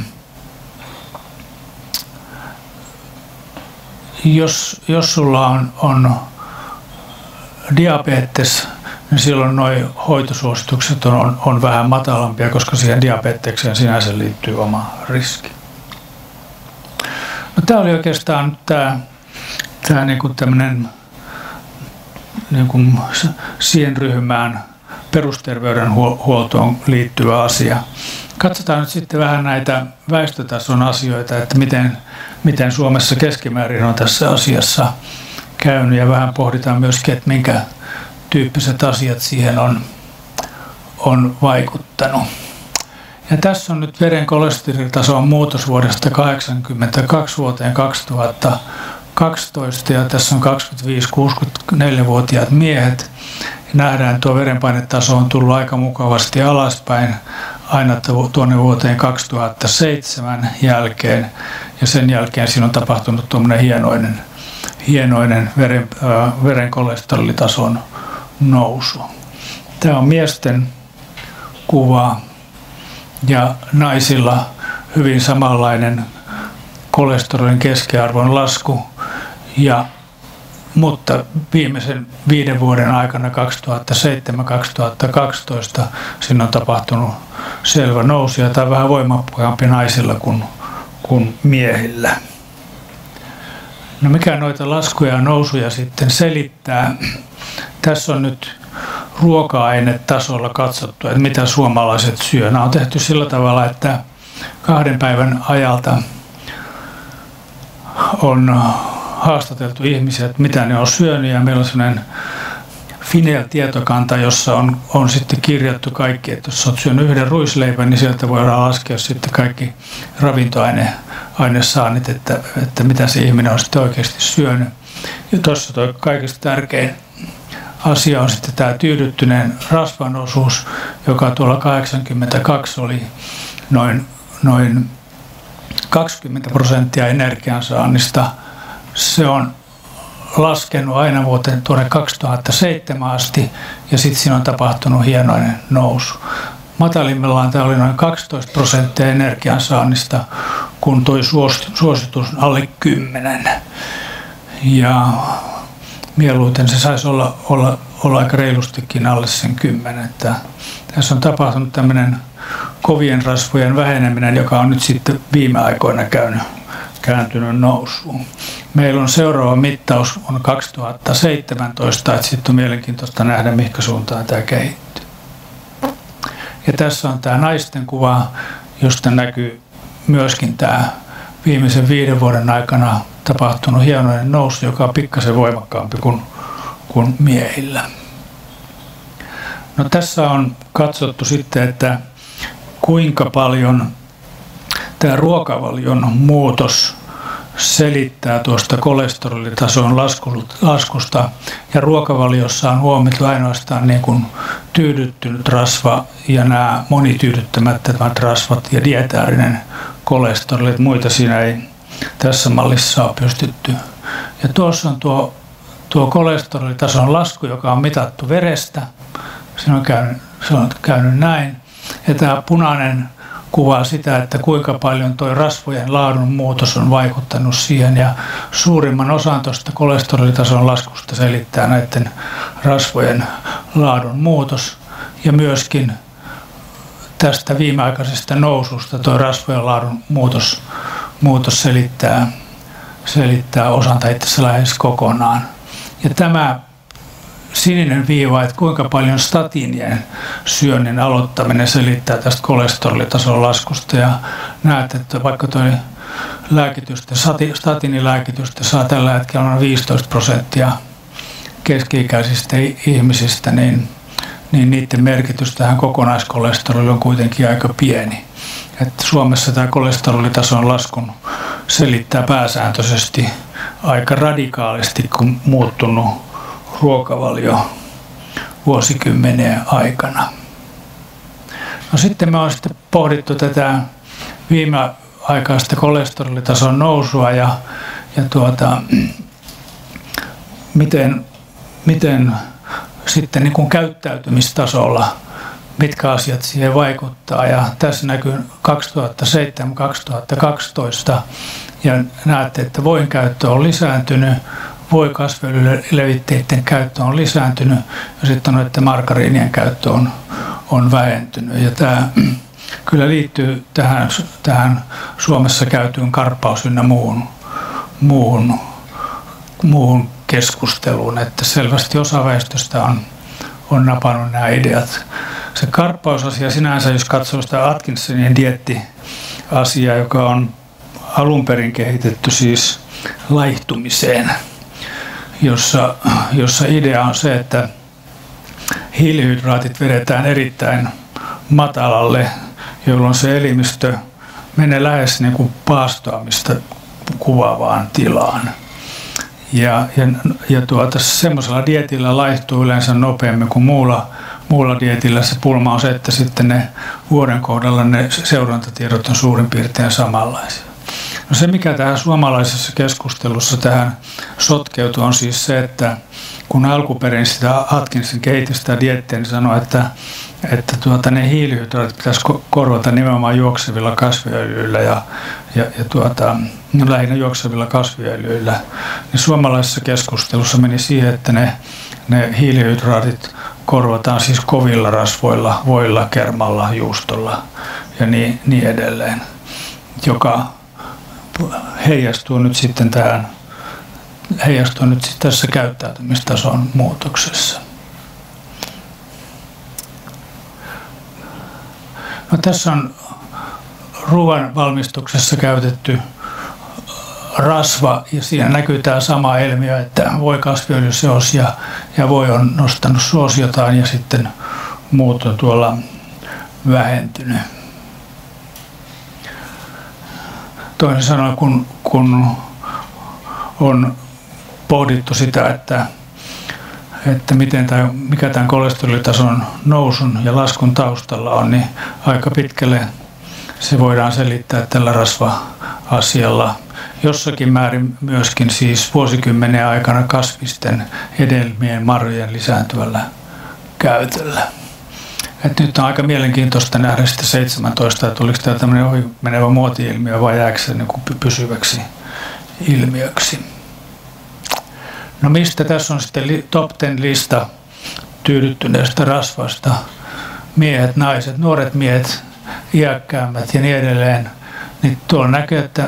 jos, jos sulla on, on diabetes, niin silloin nuo hoitosuositukset on, on, on vähän matalampia, koska siihen diabetekseen sinänsä liittyy oma riski. No, tämä oli oikeastaan tämä, tämä niinku tämmöinen niinku siihen ryhmään perusterveydenhuoltoon liittyvä asia. Katsotaan nyt sitten vähän näitä väestötason asioita, että miten, miten Suomessa keskimäärin on tässä asiassa käynyt ja vähän pohditaan myöskin, että minkä tyyppiset asiat siihen on, on vaikuttanut. Ja tässä on nyt veren kolesterolitason muutos vuodesta kahdeksankymmentäkaksi vuoteen kaksituhattakaksitoista ja tässä on kaksikymmentäviisi-kuusikymmentäneljä-vuotiaat miehet. Nähdään, että tuo verenpainetaso on tullut aika mukavasti alaspäin aina tuonne vuoteen kaksituhattaseitsemän jälkeen ja sen jälkeen siinä on tapahtunut tuommoinen hienoinen, hienoinen veren, äh, veren kolesterolitason nousu. Tämä on miesten kuva ja naisilla hyvin samanlainen kolesterolin keskiarvon lasku, ja, mutta viimeisen viiden vuoden aikana kaksituhattaseitsemän kaksituhattakaksitoista siinä on tapahtunut selvä nousu ja tämä on vähän voimakkaampi naisilla kuin, kuin miehillä. No mikä noita laskuja ja nousuja sitten selittää? Tässä on nyt ruoka-ainetasolla katsottu, että mitä suomalaiset syö. Nämä on tehty sillä tavalla, että kahden päivän ajalta on haastateltu ihmisiä, että mitä ne on syönyt, ja meillä on sellainen Finel-tietokanta, jossa on, on sitten kirjattu kaikki, että jos olet syönyt yhden ruisleivän, niin sieltä voidaan laskea sitten kaikki ravintoainesaannit, että, että mitä se ihminen on sitten oikeasti syönyt. Ja tuossa tuo kaikista tärkein asia on sitten tämä tyydyttyneen rasvan osuus, joka tuolla kahdeksankymmentäkaksi oli noin, noin kaksikymmentä prosenttia energiansaannista. Se on laskenut aina vuoteen tuonne kaksituhattaseitsemän asti ja sitten siinä on tapahtunut hienoinen nousu. Matalimmillaan tämä oli noin kaksitoista prosenttia energiansaannista, kun tuo suositus alle kymmenen. Ja mieluiten se saisi olla, olla, olla aika reilustikin alle sen kymmenen. Että tässä on tapahtunut tämmöinen kovien rasvojen väheneminen, joka on nyt sitten viime aikoina käynyt, kääntynyt nousuun. Meillä on seuraava mittaus on kaksituhattaseitsemäntoista, että sitten on mielenkiintoista nähdä, mihinkä suuntaan tämä kehittyy. Ja tässä on tämä naisten kuva, josta näkyy myöskin tämä viimeisen viiden vuoden aikana tapahtunut hienoinen nousu, joka on pikkasen voimakkaampi kuin, kuin miehillä. No, tässä on katsottu sitten, että kuinka paljon tämä ruokavalion muutos selittää tuosta kolesterolitason laskusta, ja ruokavaliossa on huomattu ainoastaan niin kuin tyydyttynyt rasva ja nämä monityydyttämättömät rasvat ja dietaarinen kolesteroli, muita siinä ei tässä mallissa ole pystytty. Ja tuossa on tuo, tuo kolesterolitason lasku, joka on mitattu verestä. Se on käynyt, se on käynyt näin. Ja tämä punainen kuvaa sitä, että kuinka paljon tuo rasvojen laadun muutos on vaikuttanut siihen, ja suurimman osan tuosta kolesterolitason laskusta selittää näiden rasvojen laadun muutos, ja myöskin tästä viimeaikaisesta noususta tuo rasvojen laadun muutos, muutos selittää, selittää osan tai itse asiassa lähes kokonaan. Ja tämä sininen viiva, että kuinka paljon statiinien syönnin aloittaminen selittää tästä kolesterolitason laskusta, ja näet, että vaikka tuo lääkitystä, statiinilääkitystä saa tällä hetkellä noin viisitoista prosenttia keski-ikäisistä ihmisistä, niin, niin niiden merkitys tähän kokonaiskolesteroliin on kuitenkin aika pieni. Että Suomessa tämä kolesterolitason laskun selittää pääsääntöisesti aika radikaalisti, kun muuttunut ruokavalio vuosikymmenien aikana. No, sitten me on sitten pohdittu tätä viimeaikaista kolesterolitason nousua ja, ja tuota, miten, miten sitten niin kuin käyttäytymistasolla, mitkä asiat siihen vaikuttaa. Ja tässä näkyy kaksituhattaseitsemän kaksituhattakaksitoista, ja näette, että voinkäyttö on lisääntynyt, voi kasviöljylevitteiden käyttö on lisääntynyt, ja sitten on, että margariinien käyttö on, on vähentynyt. Ja tämä kyllä liittyy tähän, tähän Suomessa käytyyn karppaus- ynnä muuhun, muuhun, muuhun keskusteluun, että selvästi osa väestöstä on, on napannut nämä ideat. Se karppausasia sinänsä, jos katsoo sitä Atkinsonin dieettiasiaa, joka on alun perin kehitetty siis laihtumiseen, jossa, jossa idea on se, että hiilihydraatit vedetään erittäin matalalle, jolloin se elimistö menee lähes niin kuin paastoamista kuvaavaan tilaan. Ja, ja, ja tuota, semmoisella dietillä laihtuu yleensä nopeammin kuin muulla, muulla dietillä. Se pulma on se, että sitten ne vuoden kohdalla ne seurantatiedot on suurin piirtein samanlaisia. No, se, mikä tähän suomalaisessa keskustelussa tähän sotkeutuu, on siis se, että kun alkuperin sitä Atkinson kehitti sitä diettiä, niin sanoi, että, että tuota, ne hiilihydraatit pitäisi korvata nimenomaan juoksevilla kasviöljyillä ja, ja, ja tuota, lähinnä juoksevilla kasviöljyillä. Niin suomalaisessa keskustelussa meni siihen, että ne, ne hiilihydraatit korvataan siis kovilla rasvoilla, voilla, kermalla, juustolla ja niin, niin edelleen, joka heijastuu nyt sitten tähän, heijastuu nyt sitten tässä käyttäytymistason muutoksessa. No, tässä on ruoan valmistuksessa käytetty rasva, ja siinä näkyy tämä sama ilmiö, että voi kasviöljyseos ja, ja voi on nostanut suosiotaan, ja sitten muut on tuolla vähentynyt. Toisin sanoen, kun, kun on pohdittu sitä, että, että miten tämä, mikä tämän kolesterolitason nousun ja laskun taustalla on, niin aika pitkälle se voidaan selittää tällä rasva-asialla. Jossakin määrin myöskin siis vuosikymmenen aikana kasvisten hedelmien, marjojen lisääntyvällä käytöllä. Et nyt on aika mielenkiintoista nähdä sitten seitsemäntoista, että oliko tämä tämmöinen ohi menevä muoti-ilmiö vai jääkö se niin kuin pysyväksi ilmiöksi. No, mistä tässä on sitten top ten lista tyydyttyneestä rasvasta? Miehet, naiset, nuoret miehet, iäkkäämmät ja niin edelleen. Niin tuolla näkyy, että,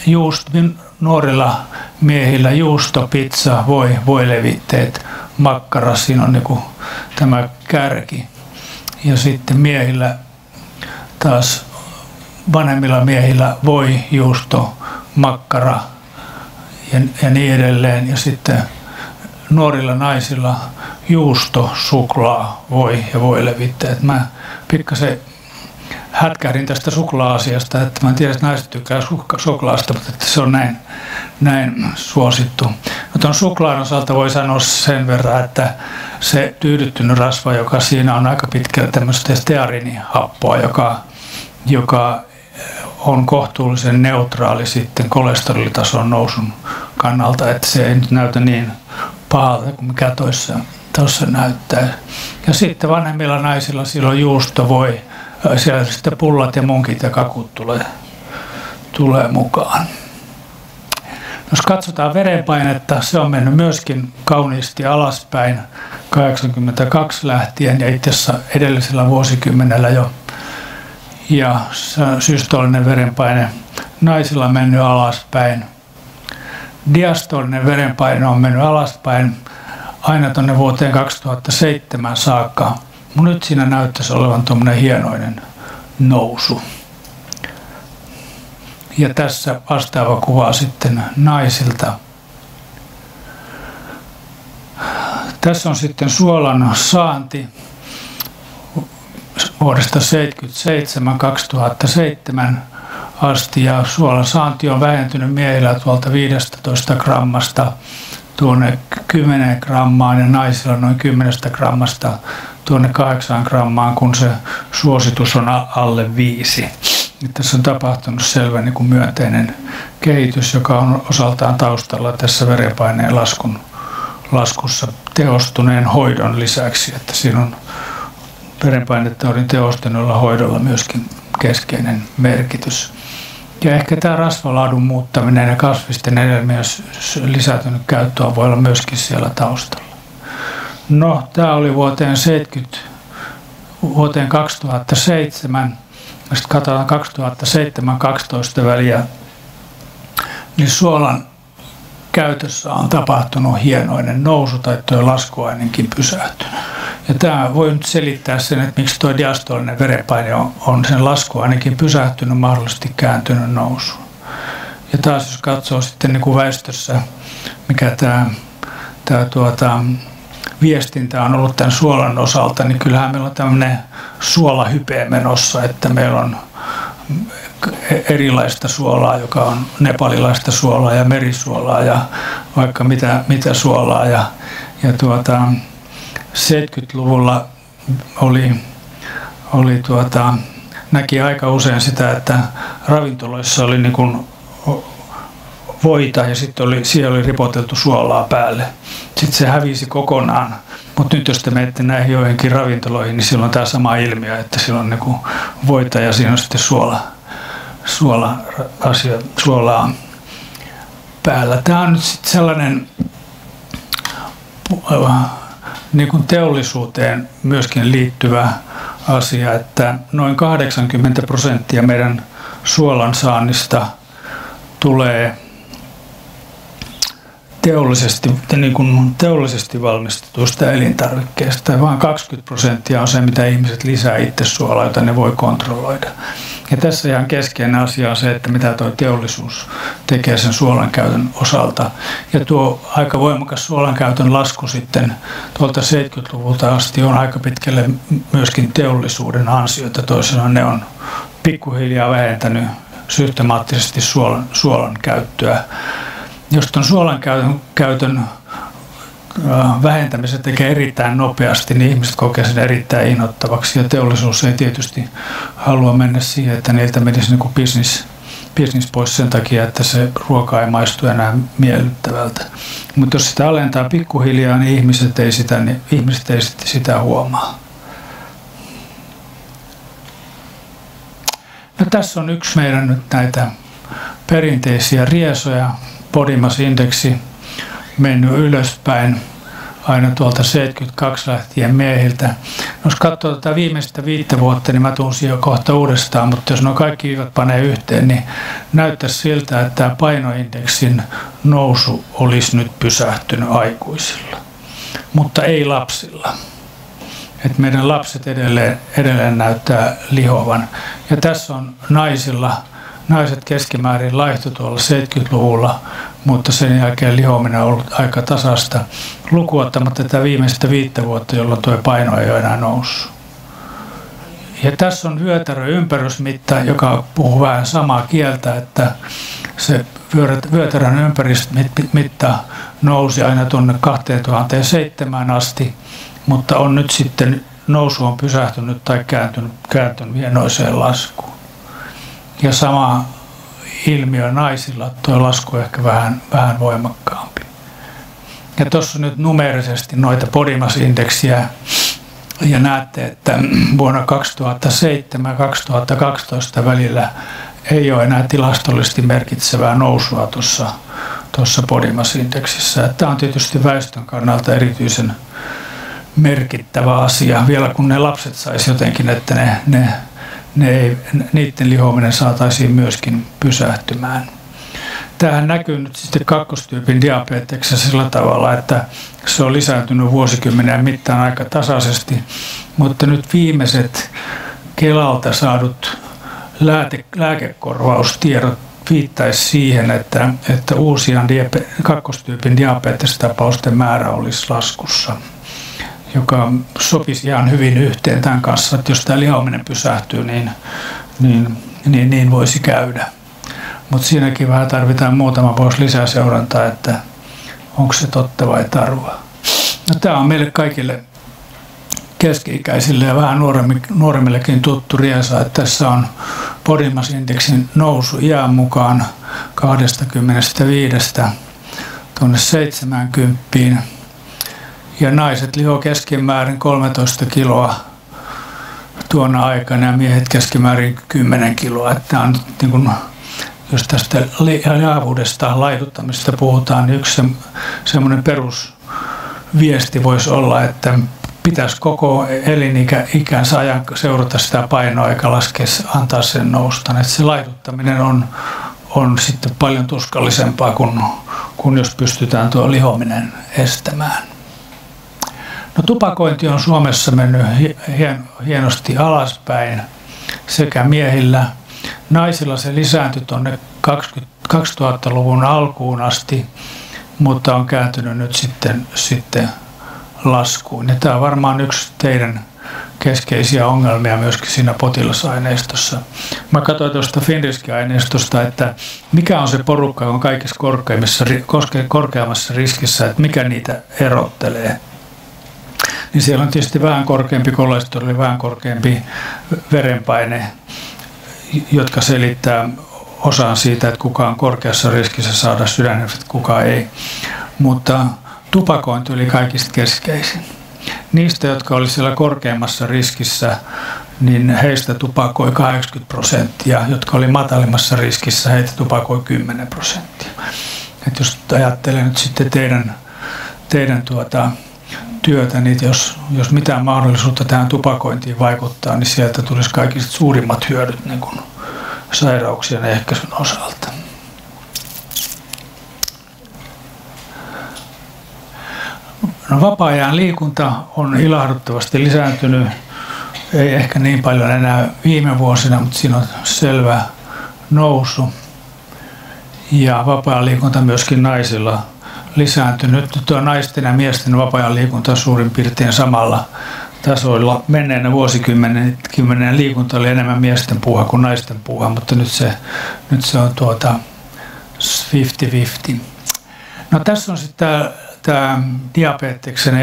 juust, nuorilla miehillä juusto, pizza, voi, voilevitteet, makkara, siinä on niinku tämä kärki. Ja sitten miehillä taas, vanhemmilla miehillä voi, juusto, makkara ja, ja niin edelleen. Ja sitten nuorilla naisilla juusto, suklaa, voi ja voilevitteet. Mä pikkasen hätkähdin tästä suklaa-asiasta, että mä en tiedä, että naiset tykkää suklaasta, mutta että se on näin, näin suosittu. No tuon suklaan osalta voi sanoa sen verran, että se tyydyttynyt rasva, joka siinä on aika pitkällä tämmöistä stearinihappoa, joka, joka on kohtuullisen neutraali sitten kolesterolitason nousun kannalta, että se ei nyt näytä niin pahalta kuin mikä toissa, toissa näyttää. Ja sitten vanhemmilla naisilla silloin juusto voi, siellä sitten pullat ja munkit ja kakut tulee, tulee mukaan. Jos katsotaan verenpainetta, se on mennyt myöskin kauniisti alaspäin kahdeksankymmentäkaksi lähtien ja itse asiassa edellisellä vuosikymmenellä jo. Ja systolinen verenpaine naisilla on mennyt alaspäin. Diastolinen verenpaine on mennyt alaspäin aina tuonne vuoteen kaksituhattaseitsemän saakka. Mun nyt siinä näyttäisi olevan tuommoinen hienoinen nousu. Ja tässä vastaava kuva sitten naisilta. Tässä on sitten suolan saanti vuodesta seitsemänkymmentäseitsemän kaksituhattaseitsemän asti, ja suolan saanti on vähentynyt miehillä tuolta viidestätoista grammasta tuonne kymmenen grammaan ja naisilla noin kymmenestä grammasta tuonne kahdeksaan grammaan, kun se suositus on alle viisi. Tässä on tapahtunut selvä niin kuin myönteinen kehitys, joka on osaltaan taustalla tässä verenpaineen laskun, laskussa tehostuneen hoidon lisäksi, että siinä on verenpainetaudin tehostuneella hoidolla myöskin keskeinen merkitys. Ja ehkä tämä rasvalaadun muuttaminen ja kasvisten hedelmien lisääntynyt käyttöä voi olla myöskin siellä taustalla. No, tämä oli vuoteen, seitsemänkymmentä, vuoteen kaksituhattaseitsemän. Sitten katsotaan kaksituhattaseitsemän kaksitoista väliä, niin suolan käytössä on tapahtunut hienoinen nousu tai tuo lasku ainakin pysähtynyt. Ja tämä voi nyt selittää sen, että miksi tuo diastolinen verenpaine on, on sen lasku ainakin pysähtynyt, mahdollisesti kääntynyt nousuun. Ja taas jos katsoo sitten niin kuin väestössä, mikä tämä, tämä tuota, viestintä on ollut tämän suolan osalta, niin kyllähän meillä on tämmöinen suolahype menossa, että meillä on erilaista suolaa, joka on nepalilaista suolaa ja merisuolaa ja vaikka mitä, mitä suolaa. Ja, ja tuota, seitsemänkymmentäluvulla oli, oli tuota, näki aika usein sitä, että ravintoloissa oli niin kuin voita ja sitten oli, siellä oli ripoteltu suolaa päälle. Sitten se hävisi kokonaan. Mutta nyt jos te menette näihin joihinkin ravintoloihin, niin silloin on tämä sama ilmiö, että siellä on niinku voita ja siinä on sitten suola, suola, asia, suolaa päällä. Tämä on nyt sitten sellainen niin kuin teollisuuteen myöskin liittyvä asia, että noin kahdeksankymmentä prosenttia meidän suolan saannista tulee teollisesti, niin kuin teollisesti valmistetuista elintarvikkeista, ja vain kaksikymmentä prosenttia on se, mitä ihmiset lisää itse suolaa, jota ne voi kontrolloida. Ja tässä ihan keskeinen asia on se, että mitä tuo teollisuus tekee sen suolan käytön osalta. Ja tuo aika voimakas suolan käytön lasku sitten tuolta seitsemänkymmentäluvulta asti on aika pitkälle myöskin teollisuuden ansiota. Toisinaan ne on pikkuhiljaa vähentänyt systemaattisesti suolan, suolan käyttöä. Jos tuon suolan käytön, käytön vähentämisen tekee erittäin nopeasti, niin ihmiset kokee sen erittäin inhottavaksi. Ja teollisuus ei tietysti halua mennä siihen, että niiltä menisi niin kuin business, business pois sen takia, että se ruoka ei maistu enää miellyttävältä. Mutta jos sitä alentaa pikkuhiljaa, niin ihmiset ei sitä, niin ihmiset ei sitä huomaa. No, tässä on yksi meidän nyt näitä perinteisiä riesoja. Body mass indeksi mennyt ylöspäin aina tuolta seitsemänkymmentäkaksi lähtien miehiltä. No, jos katsoo tätä viimeistä viittä vuotta, niin mä tunsin jo kohta uudestaan, mutta jos nuo kaikki viivat panee yhteen, niin näyttäisi siltä, että tämä painoindeksin nousu olisi nyt pysähtynyt aikuisilla, mutta ei lapsilla. Et meidän lapset edelleen, edelleen näyttää lihovan. Ja tässä on naisilla, naiset keskimäärin laihtu tuolla seitsemänkymmentäluvulla, mutta sen jälkeen lihominen on ollut aika tasasta, lukuottamatta tätä viimeistä viittä vuotta, jolloin tuo paino ei ole enää noussut. Ja tässä on vyötärön ympärysmitta, joka puhuu vähän samaa kieltä, että se vyötärön ympärysmitta nousi aina tuonne kaksituhattaseitsemän asti, mutta on nyt sitten nousu on pysähtynyt tai kääntynyt, kääntynyt hienoiseen laskuun. Ja sama ilmiö naisilla, tuo lasku on ehkä vähän, vähän voimakkaampi. Ja tuossa nyt numeerisesti noita body mass indeksiä, ja näette, että vuonna kaksituhattaseitsemän kaksituhattakaksitoista välillä ei ole enää tilastollisesti merkitsevää nousua tuossa, tuossa body mass indeksissä. Tämä on tietysti väestön kannalta erityisen merkittävä asia, vielä kun ne lapset saisi jotenkin, että ne, ne, ne ei, niiden lihominen saataisiin myöskin pysähtymään. Tämähän näkyy nyt sitten kakkostyypin diabeteksessä sillä tavalla, että se on lisääntynyt vuosikymmenen mittaan aika tasaisesti, mutta nyt viimeiset Kelalta saadut lääke, lääkekorvaustiedot viittaisi siihen, että, että uusien diabe, kakkostyypin diabetestapausten määrä olisi laskussa, joka sopisi ihan hyvin yhteen tämän kanssa, että jos tämä lihominen pysähtyy, niin, niin, niin, niin voisi käydä. Mutta siinäkin vähän tarvitaan muutama vuosi lisää seurantaa, että onko se totta vai tarua. No, tämä on meille kaikille keski-ikäisille ja vähän nuoremmillekin tuttu riesa, että tässä on body mass indeksin nousu iän mukaan kaksikymmentäviisi tuonne seitsemäänkymmeneen. Ja naiset lihoo keskimäärin kolmetoista kiloa tuona aikana ja miehet keskimäärin kymmenen kiloa. Että on niin kuin, jos tästä lihavuudesta, laihduttamista puhutaan, niin yksi semmoinen perusviesti voisi olla, että pitäisi koko elinikänsä ajan seurata sitä painoa eikä laskea, antaa sen nousta. Että se laihduttaminen on, on sitten paljon tuskallisempaa kuin, kuin jos pystytään tuo lihominen estämään. No, tupakointi on Suomessa mennyt hien, hienosti alaspäin sekä miehillä. Naisilla se lisääntyi tuonne kaksituhattaluvun alkuun asti, mutta on kääntynyt nyt sitten, sitten laskuun. Ja tämä on varmaan yksi teidän keskeisiä ongelmia myöskin siinä potilasaineistossa. Mä katsoin tuosta Finriski-aineistosta, että mikä on se porukka, joka on kaikissa korkeimmassa, korkeammassa riskissä, että mikä niitä erottelee. Niin siellä on tietysti vähän korkeampi kolesteroli, vähän korkeampi verenpaine, jotka selittää osaan siitä, että kuka on korkeassa riskissä saada sydäninfarkti, kuka ei. Mutta tupakointi oli kaikista keskeisin. Niistä, jotka oli siellä korkeammassa riskissä, niin heistä tupakoi kahdeksankymmentä prosenttia, jotka oli matalimmassa riskissä, heitä tupakoi kymmenen prosenttia. Et jos ajattelen nyt sitten teidän, teidän tuota, työtä, niin jos, jos mitään mahdollisuutta tähän tupakointiin vaikuttaa, niin sieltä tulisi kaikista suurimmat hyödyt niin kuin sairauksien ehkäisyn osalta. No, vapaa-ajan liikunta on ilahduttavasti lisääntynyt, ei ehkä niin paljon enää viime vuosina, mutta siinä on selvä nousu. Ja vapaa-ajan liikunta myöskin naisilla lisääntynyt. Tuo naisten ja miesten vapaa-ajan liikunta on suurin piirtein samalla tasoilla. Menneenä vuosikymmenen liikunta oli enemmän miesten puuha kuin naisten puuha, mutta nyt se, nyt se on tuota viisikymmentä viisikymmentä. No, tässä on sitten tämä, tämä diabeteksen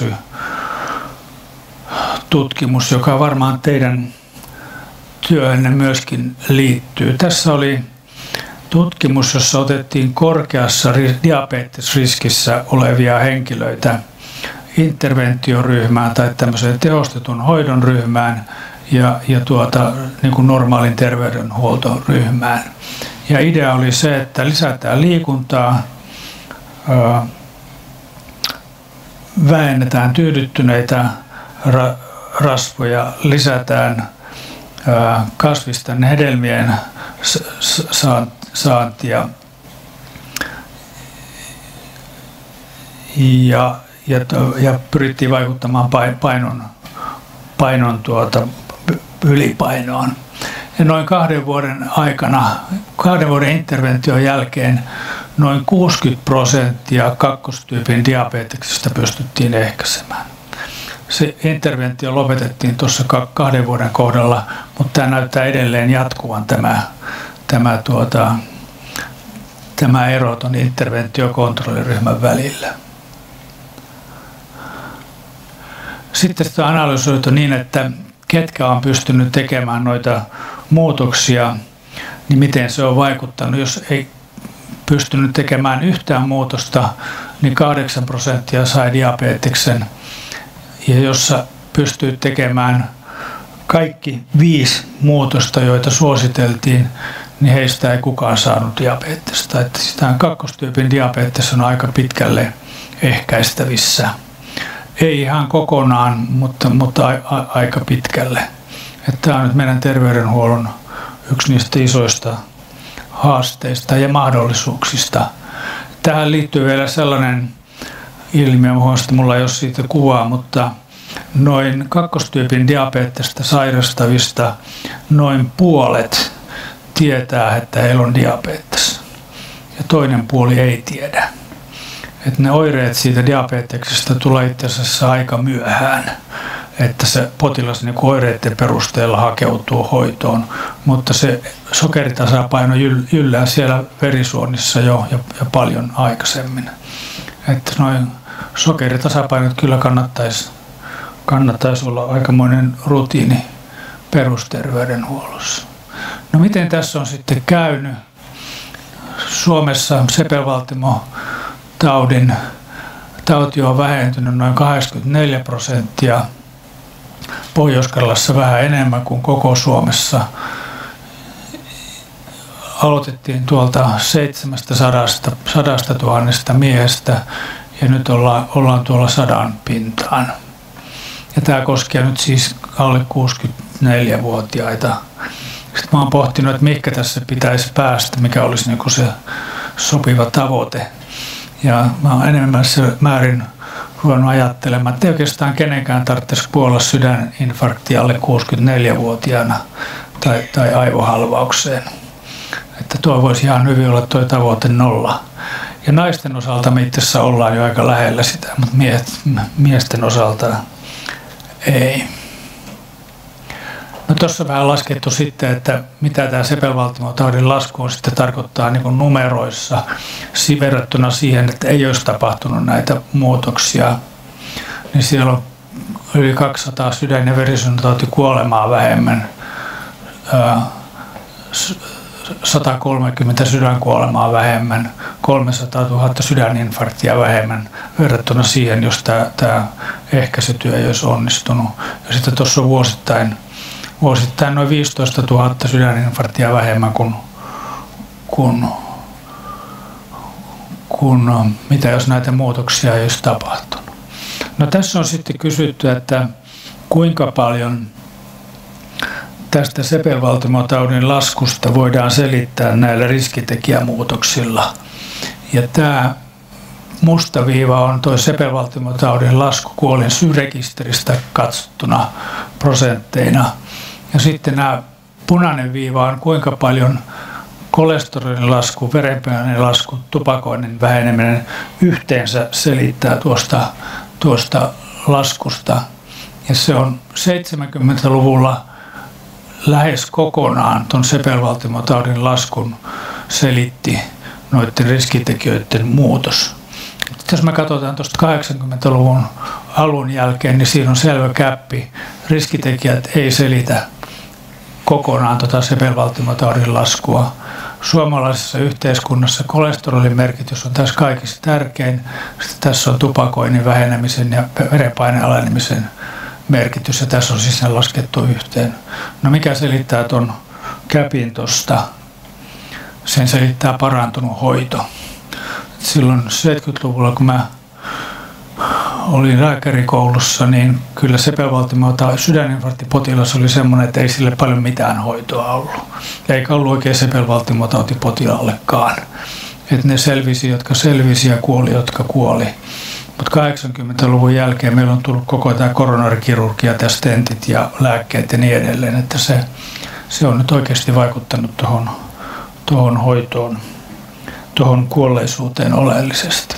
ehkäisytutkimus, joka varmaan teidän työhönne myöskin liittyy. Tässä oli tutkimus, jossa otettiin korkeassa diabetesriskissä olevia henkilöitä interventioryhmään tai tämmöiseen tehostetun hoidon ryhmään ja, ja tuota, niin kuin normaalin terveydenhuoltoryhmään. Ja idea oli se, että lisätään liikuntaa, ää, vähennetään tyydyttyneitä ra- rasvoja, lisätään ää, kasvisten hedelmien sa- saantia ja, ja, ja pyrittiin vaikuttamaan painon, painon tuota, ylipainoon. Ja noin kahden vuoden aikana, kahden vuoden intervention jälkeen noin kuusikymmentä prosenttia kakkostyypin diabeteksista pystyttiin ehkäisemään. Se interventio lopetettiin tuossa kahden vuoden kohdalla, mutta tämä näyttää edelleen jatkuvan tämä, tämä, tuota, tämä ero tuon interventiokontrolliryhmän välillä. Sitten sitä on analysoitu niin, että ketkä on pystynyt tekemään noita muutoksia, niin miten se on vaikuttanut. Jos ei pystynyt tekemään yhtään muutosta, niin kahdeksan prosenttia sai diabeteksen. Ja jos pystyy tekemään kaikki viisi muutosta, joita suositeltiin, niin heistä ei kukaan saanut diabetesta. Että sitä kakkostyypin diabetes on aika pitkälle ehkäistävissä. Ei ihan kokonaan, mutta, mutta a, a, aika pitkälle. Että tämä on nyt meidän terveydenhuollon yksi niistä isoista haasteista ja mahdollisuuksista. Tähän liittyy vielä sellainen ilmiö, että mulla ei ole siitä kuvaa, mutta noin kakkostyypin diabetesta sairastavista noin puolet tietää, että heillä on diabetes ja toinen puoli ei tiedä. Että ne oireet siitä diabeteksesta tulee itse asiassa aika myöhään, että se potilas niin oireiden perusteella hakeutuu hoitoon, mutta se sokeritasapaino yllää siellä verisuonissa jo ja, ja paljon aikaisemmin. Että noin sokeritasapainot kyllä kannattaisi, kannattaisi olla aikamoinen rutiini perusterveydenhuollossa. No miten tässä on sitten käynyt? Suomessa sepelvaltimotaudin tauti on vähentynyt noin kahdeksankymmentäneljä prosenttia, Pohjois-Karjalassa vähän enemmän kuin koko Suomessa. Aloitettiin tuolta seitsemästäsadasta tuhannesta miehestä ja nyt ollaan, ollaan tuolla sadan pintaan. Ja tämä koskee nyt siis alle kuusikymmentäneljä-vuotiaita. Sitten mä oon pohtinut, että mihinkä tässä pitäisi päästä, mikä olisi niin kuin se sopiva tavoite. Ja mä oon enemmän määrin ruvennut ajattelemaan, että ei oikeastaan kenenkään tarvitsisi kuolla sydäninfarktia alle kuusikymmentäneljä-vuotiaana tai, tai aivohalvaukseen. Että tuo voisi ihan hyvin olla tuo tavoite nolla. Ja naisten osalta me itse asiassa ollaan jo aika lähellä sitä, mutta miesten osalta ei. No tuossa vähän laskettu sitten, että mitä tämä sepelvaltimotaudin lasku on sitten tarkoittaa niin kuin numeroissa verrattuna siihen, että ei olisi tapahtunut näitä muutoksia. Niin siellä on yli kaksisataa sydän- ja verisuonitautikuolemaa vähemmän, sata kolmekymmentä sydänkuolemaa vähemmän, kolmesataatuhatta sydäninfarktia vähemmän verrattuna siihen, jos tämä, tämä ehkäisytyö ei olisi onnistunut. Ja sitten tuossa on vuosittain Vuosittain noin viisitoistatuhatta sydäninfarktia vähemmän kuin, kuin, kuin mitä jos näitä muutoksia ei olisi tapahtunut. No tässä on sitten kysytty, että kuinka paljon tästä sepelvaltimotaudin laskusta voidaan selittää näillä riskitekijämuutoksilla. Ja tämä musta viiva on tuo sepelvaltimotaudin lasku kuolinsyy-rekisteristä katsottuna prosentteina. Ja sitten nämä punainen viiva on kuinka paljon kolesterolin lasku, verenpaineen lasku, tupakoinnin väheneminen yhteensä selittää tuosta, tuosta laskusta. Ja se on seitsemänkymmentäluvulla lähes kokonaan tuon sepelvaltimotaudin laskun selitti noiden riskitekijöiden muutos. Jos me katsotaan tuosta kahdeksankymmentäluvun alun jälkeen, niin siinä on selvä käppi. Riskitekijät ei selitä kokonaan tuota sepelvaltimotaudin laskua. Suomalaisessa yhteiskunnassa kolesterolin merkitys on tässä kaikista tärkein. Sitten tässä on tupakoinnin vähenemisen ja verenpaineen alenemisen merkitys, ja tässä on siis ne laskettu yhteen. No mikä selittää tuon käpin tuosta? Sen selittää parantunut hoito. Silloin seitsemänkymmentäluvulla, kun mä olin lääkärikoulussa, niin kyllä sepelvaltimotauti, sydäninfarktipotilas oli semmoinen, että ei sille paljon mitään hoitoa ollut. Eikä ollut oikein sepelvaltimotauti potilaallekaan. Että ne selvisi, jotka selvisi ja kuoli, jotka kuoli. Mutta kahdeksankymmentäluvun jälkeen meillä on tullut koko tämä koronarikirurgia, tämä stentit ja lääkkeet ja niin edelleen, että se, se on nyt oikeasti vaikuttanut tuohon tuohon hoitoon, tuohon kuolleisuuteen oleellisesti.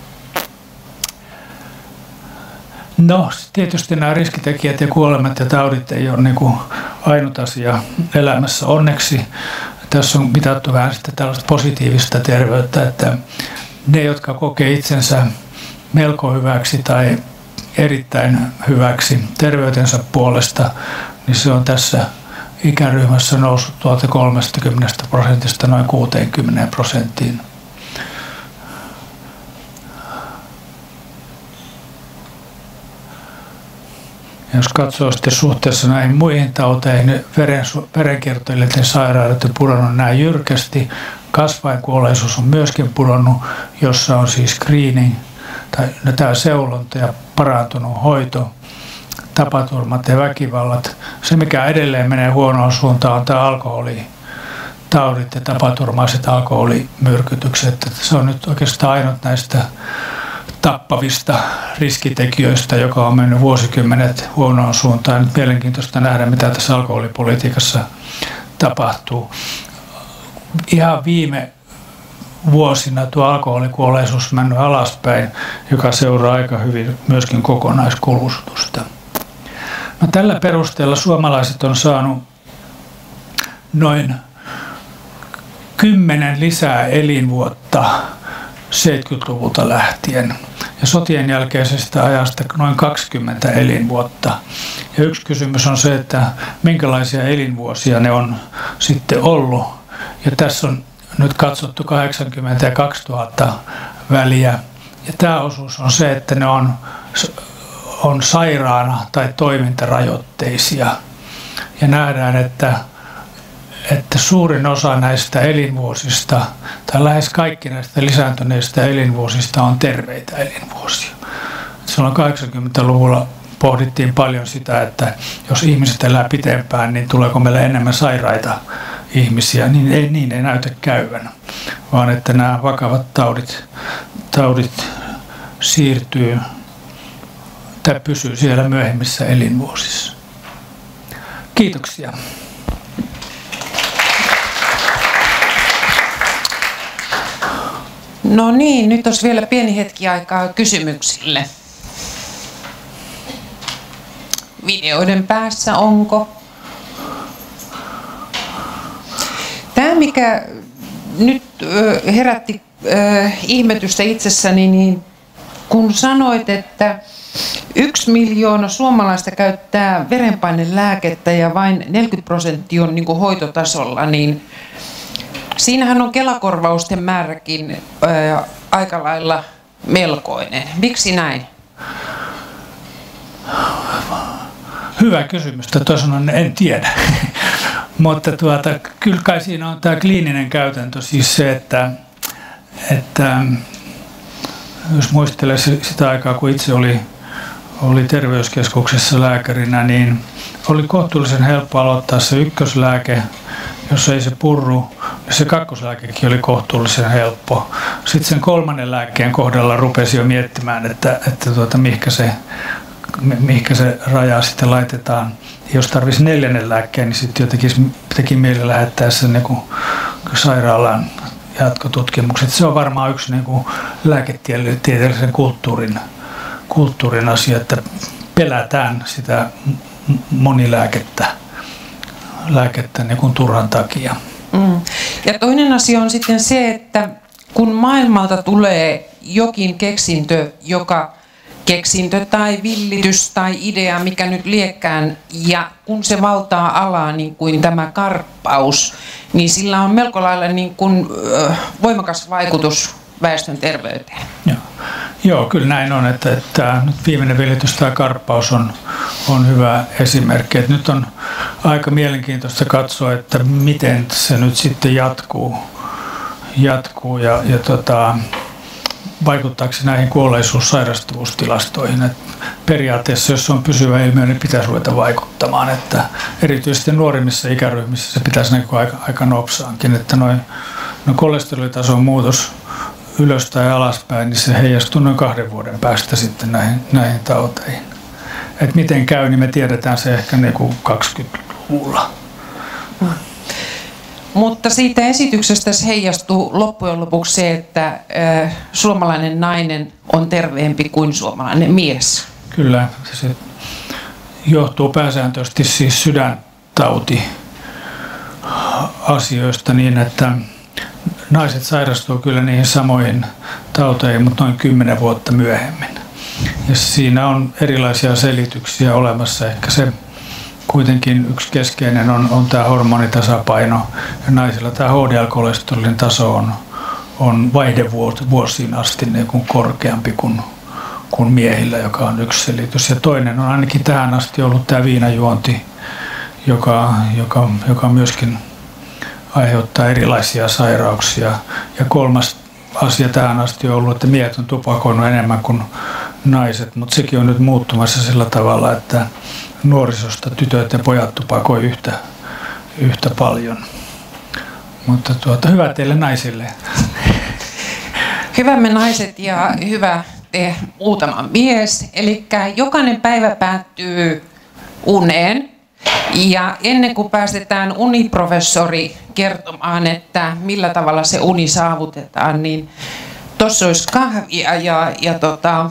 No, tietysti nämä riskitekijät ja kuolemat ja taudit ei ole niin kuin ainut asia elämässä. Onneksi tässä on mitattu vähän sitten tällaista positiivista terveyttä, että ne, jotka kokee itsensä melko hyväksi tai erittäin hyväksi terveytensä puolesta, niin se on tässä ikäryhmässä noussut tuolta kolmekymmentä prosentista noin kuuteenkymmeneen prosenttiin. Jos katsoo sitten suhteessa näihin muihin tauteihin, niin veren, verenkiertoelinten sairaudet on pudonnut näin jyrkästi. Kasvainkuolleisuus on myöskin pudonnut, jossa on siis screening tai no, tämä seulonta ja parantunut hoito, tapaturmat ja väkivallat. Se, mikä edelleen menee huonoon suuntaan, on tämä alkoholitaudit ja tapaturmaiset alkoholimyrkytykset. Se on nyt oikeastaan ainut näistä tappavista riskitekijöistä, joka on mennyt vuosikymmenet huonoon suuntaan. Nyt mielenkiintoista nähdä, mitä tässä alkoholipolitiikassa tapahtuu. Ihan viime vuosina tuo alkoholikuolleisuus on mennyt alaspäin, joka seuraa aika hyvin myöskin kokonaiskulutusta. No, tällä perusteella suomalaiset on saanut noin kymmenen lisää elinvuotta seitsemänkymmentäluvulta lähtien ja sotien jälkeisestä ajasta noin kaksikymmentä elinvuotta. Ja yksi kysymys on se, että minkälaisia elinvuosia ne on sitten ollut. Ja tässä on nyt katsottu kahdeksankymmentä ja kaksituhatta väliä. Ja tämä osuus on se, että ne on, on sairaana tai toimintarajoitteisia. Ja nähdään, että että suurin osa näistä elinvuosista, tai lähes kaikki näistä lisääntyneistä elinvuosista on terveitä elinvuosia. Silloin kahdeksankymmentäluvulla pohdittiin paljon sitä, että jos ihmiset elää pitempään, niin tuleeko meille enemmän sairaita ihmisiä, niin ei, niin ei näytä käyvän, vaan että nämä vakavat taudit, taudit siirtyy tai pysyy siellä myöhemmissä elinvuosissa. Kiitoksia.
No niin, nyt olisi vielä pieni hetki aikaa kysymyksille. Videoiden päässä onko? Tämä, mikä nyt herätti ihmetystä itsessäni, niin kun sanoit, että yksi miljoona suomalaista käyttää verenpainelääkettä ja vain neljäkymmentä prosenttia on niin kuin hoitotasolla, niin siinähän on Kela-korvausten määräkin ää, aika lailla melkoinen. Miksi näin?
Hyvä kysymys. Toisaalta en tiedä. Mutta tuota, kyllä kai siinä on tämä kliininen käytäntö, siis se, että, että jos muistelee sitä aikaa, kun itse oli, oli terveyskeskuksessa lääkärinä, niin oli kohtuullisen helppo aloittaa se ykköslääke, jos ei se purru, niin se kakkoslääkekin oli kohtuullisen helppo. Sitten sen kolmannen lääkkeen kohdalla rupesi jo miettimään, että, että tuota, mihinkä, se, mihinkä se raja sitten laitetaan. Jos tarvitsisi neljännen lääkkeen, niin sitten jotenkin teki mieli lähettää sen niin kuin sairaalaan jatkotutkimukset. Se on varmaan yksi niin kuin lääketieteellisen kulttuurin, kulttuurin asia, että pelätään sitä monilääkettä lääkettä niin kuin turhan takia.
Mm. Ja toinen asia on sitten se, että kun maailmalta tulee jokin keksintö, joka keksintö tai villitys tai idea, mikä nyt liekkään, ja kun se valtaa alaa niin kuin tämä karppaus, niin sillä on melko lailla niin kuin, ö, voimakas vaikutus väestön terveyteen.
Joo. Joo, kyllä näin on, että, että nyt viimeinen villitys tai karppaus on, on hyvä esimerkki. Että nyt on aika mielenkiintoista katsoa, että miten se nyt sitten jatkuu, jatkuu ja, ja tota, vaikuttaako se näihin kuolleisuus-sairastuvuustilastoihin. Et periaatteessa, jos on pysyvä ilmiö, niin pitäisi ruveta vaikuttamaan. Että erityisesti nuorimmissa ikäryhmissä se pitäisi näkyä aika, aika nopsaankin, että noin no kolesterolitason muutos ylös tai alaspäin, niin se heijastuu noin kahden vuoden päästä sitten näihin, näihin tauteihin. Et miten käy, niin me tiedetään se ehkä niin kuin kaksikymmentäluvulla.
Hmm. Mutta siitä esityksestä heijastuu loppujen lopuksi se, että äh, suomalainen nainen on terveempi kuin suomalainen mies.
Kyllä, se johtuu pääsääntöisesti siis sydäntauti asioista niin, että naiset sairastuu kyllä niihin samoihin tauteihin, mutta noin kymmenen vuotta myöhemmin. Ja siinä on erilaisia selityksiä olemassa. Ehkä se kuitenkin yksi keskeinen on, on tämä hormonitasapaino. Ja naisilla tämä H D L-kolesterolin taso on, on vaihdevuosiin asti niin kuin korkeampi kuin, kuin miehillä, joka on yksi selitys. Ja toinen on ainakin tähän asti ollut tämä viinajuonti, joka, joka, joka myöskin aiheuttaa erilaisia sairauksia. Ja kolmas asia tähän asti on ollut, että miehet on tupakoinut enemmän kuin naiset, mutta sekin on nyt muuttumassa sillä tavalla, että nuorisosta tytöt ja pojat tupakoi yhtä, yhtä paljon. Mutta tuota, hyvä teille naisille.
Hyvä me naiset ja hyvä te muutama mies. Eli jokainen päivä päättyy uneen. Ja ennen kuin päästetään uniprofessori kertomaan, että millä tavalla se uni saavutetaan, niin tuossa olisi kahvia ja, ja tota,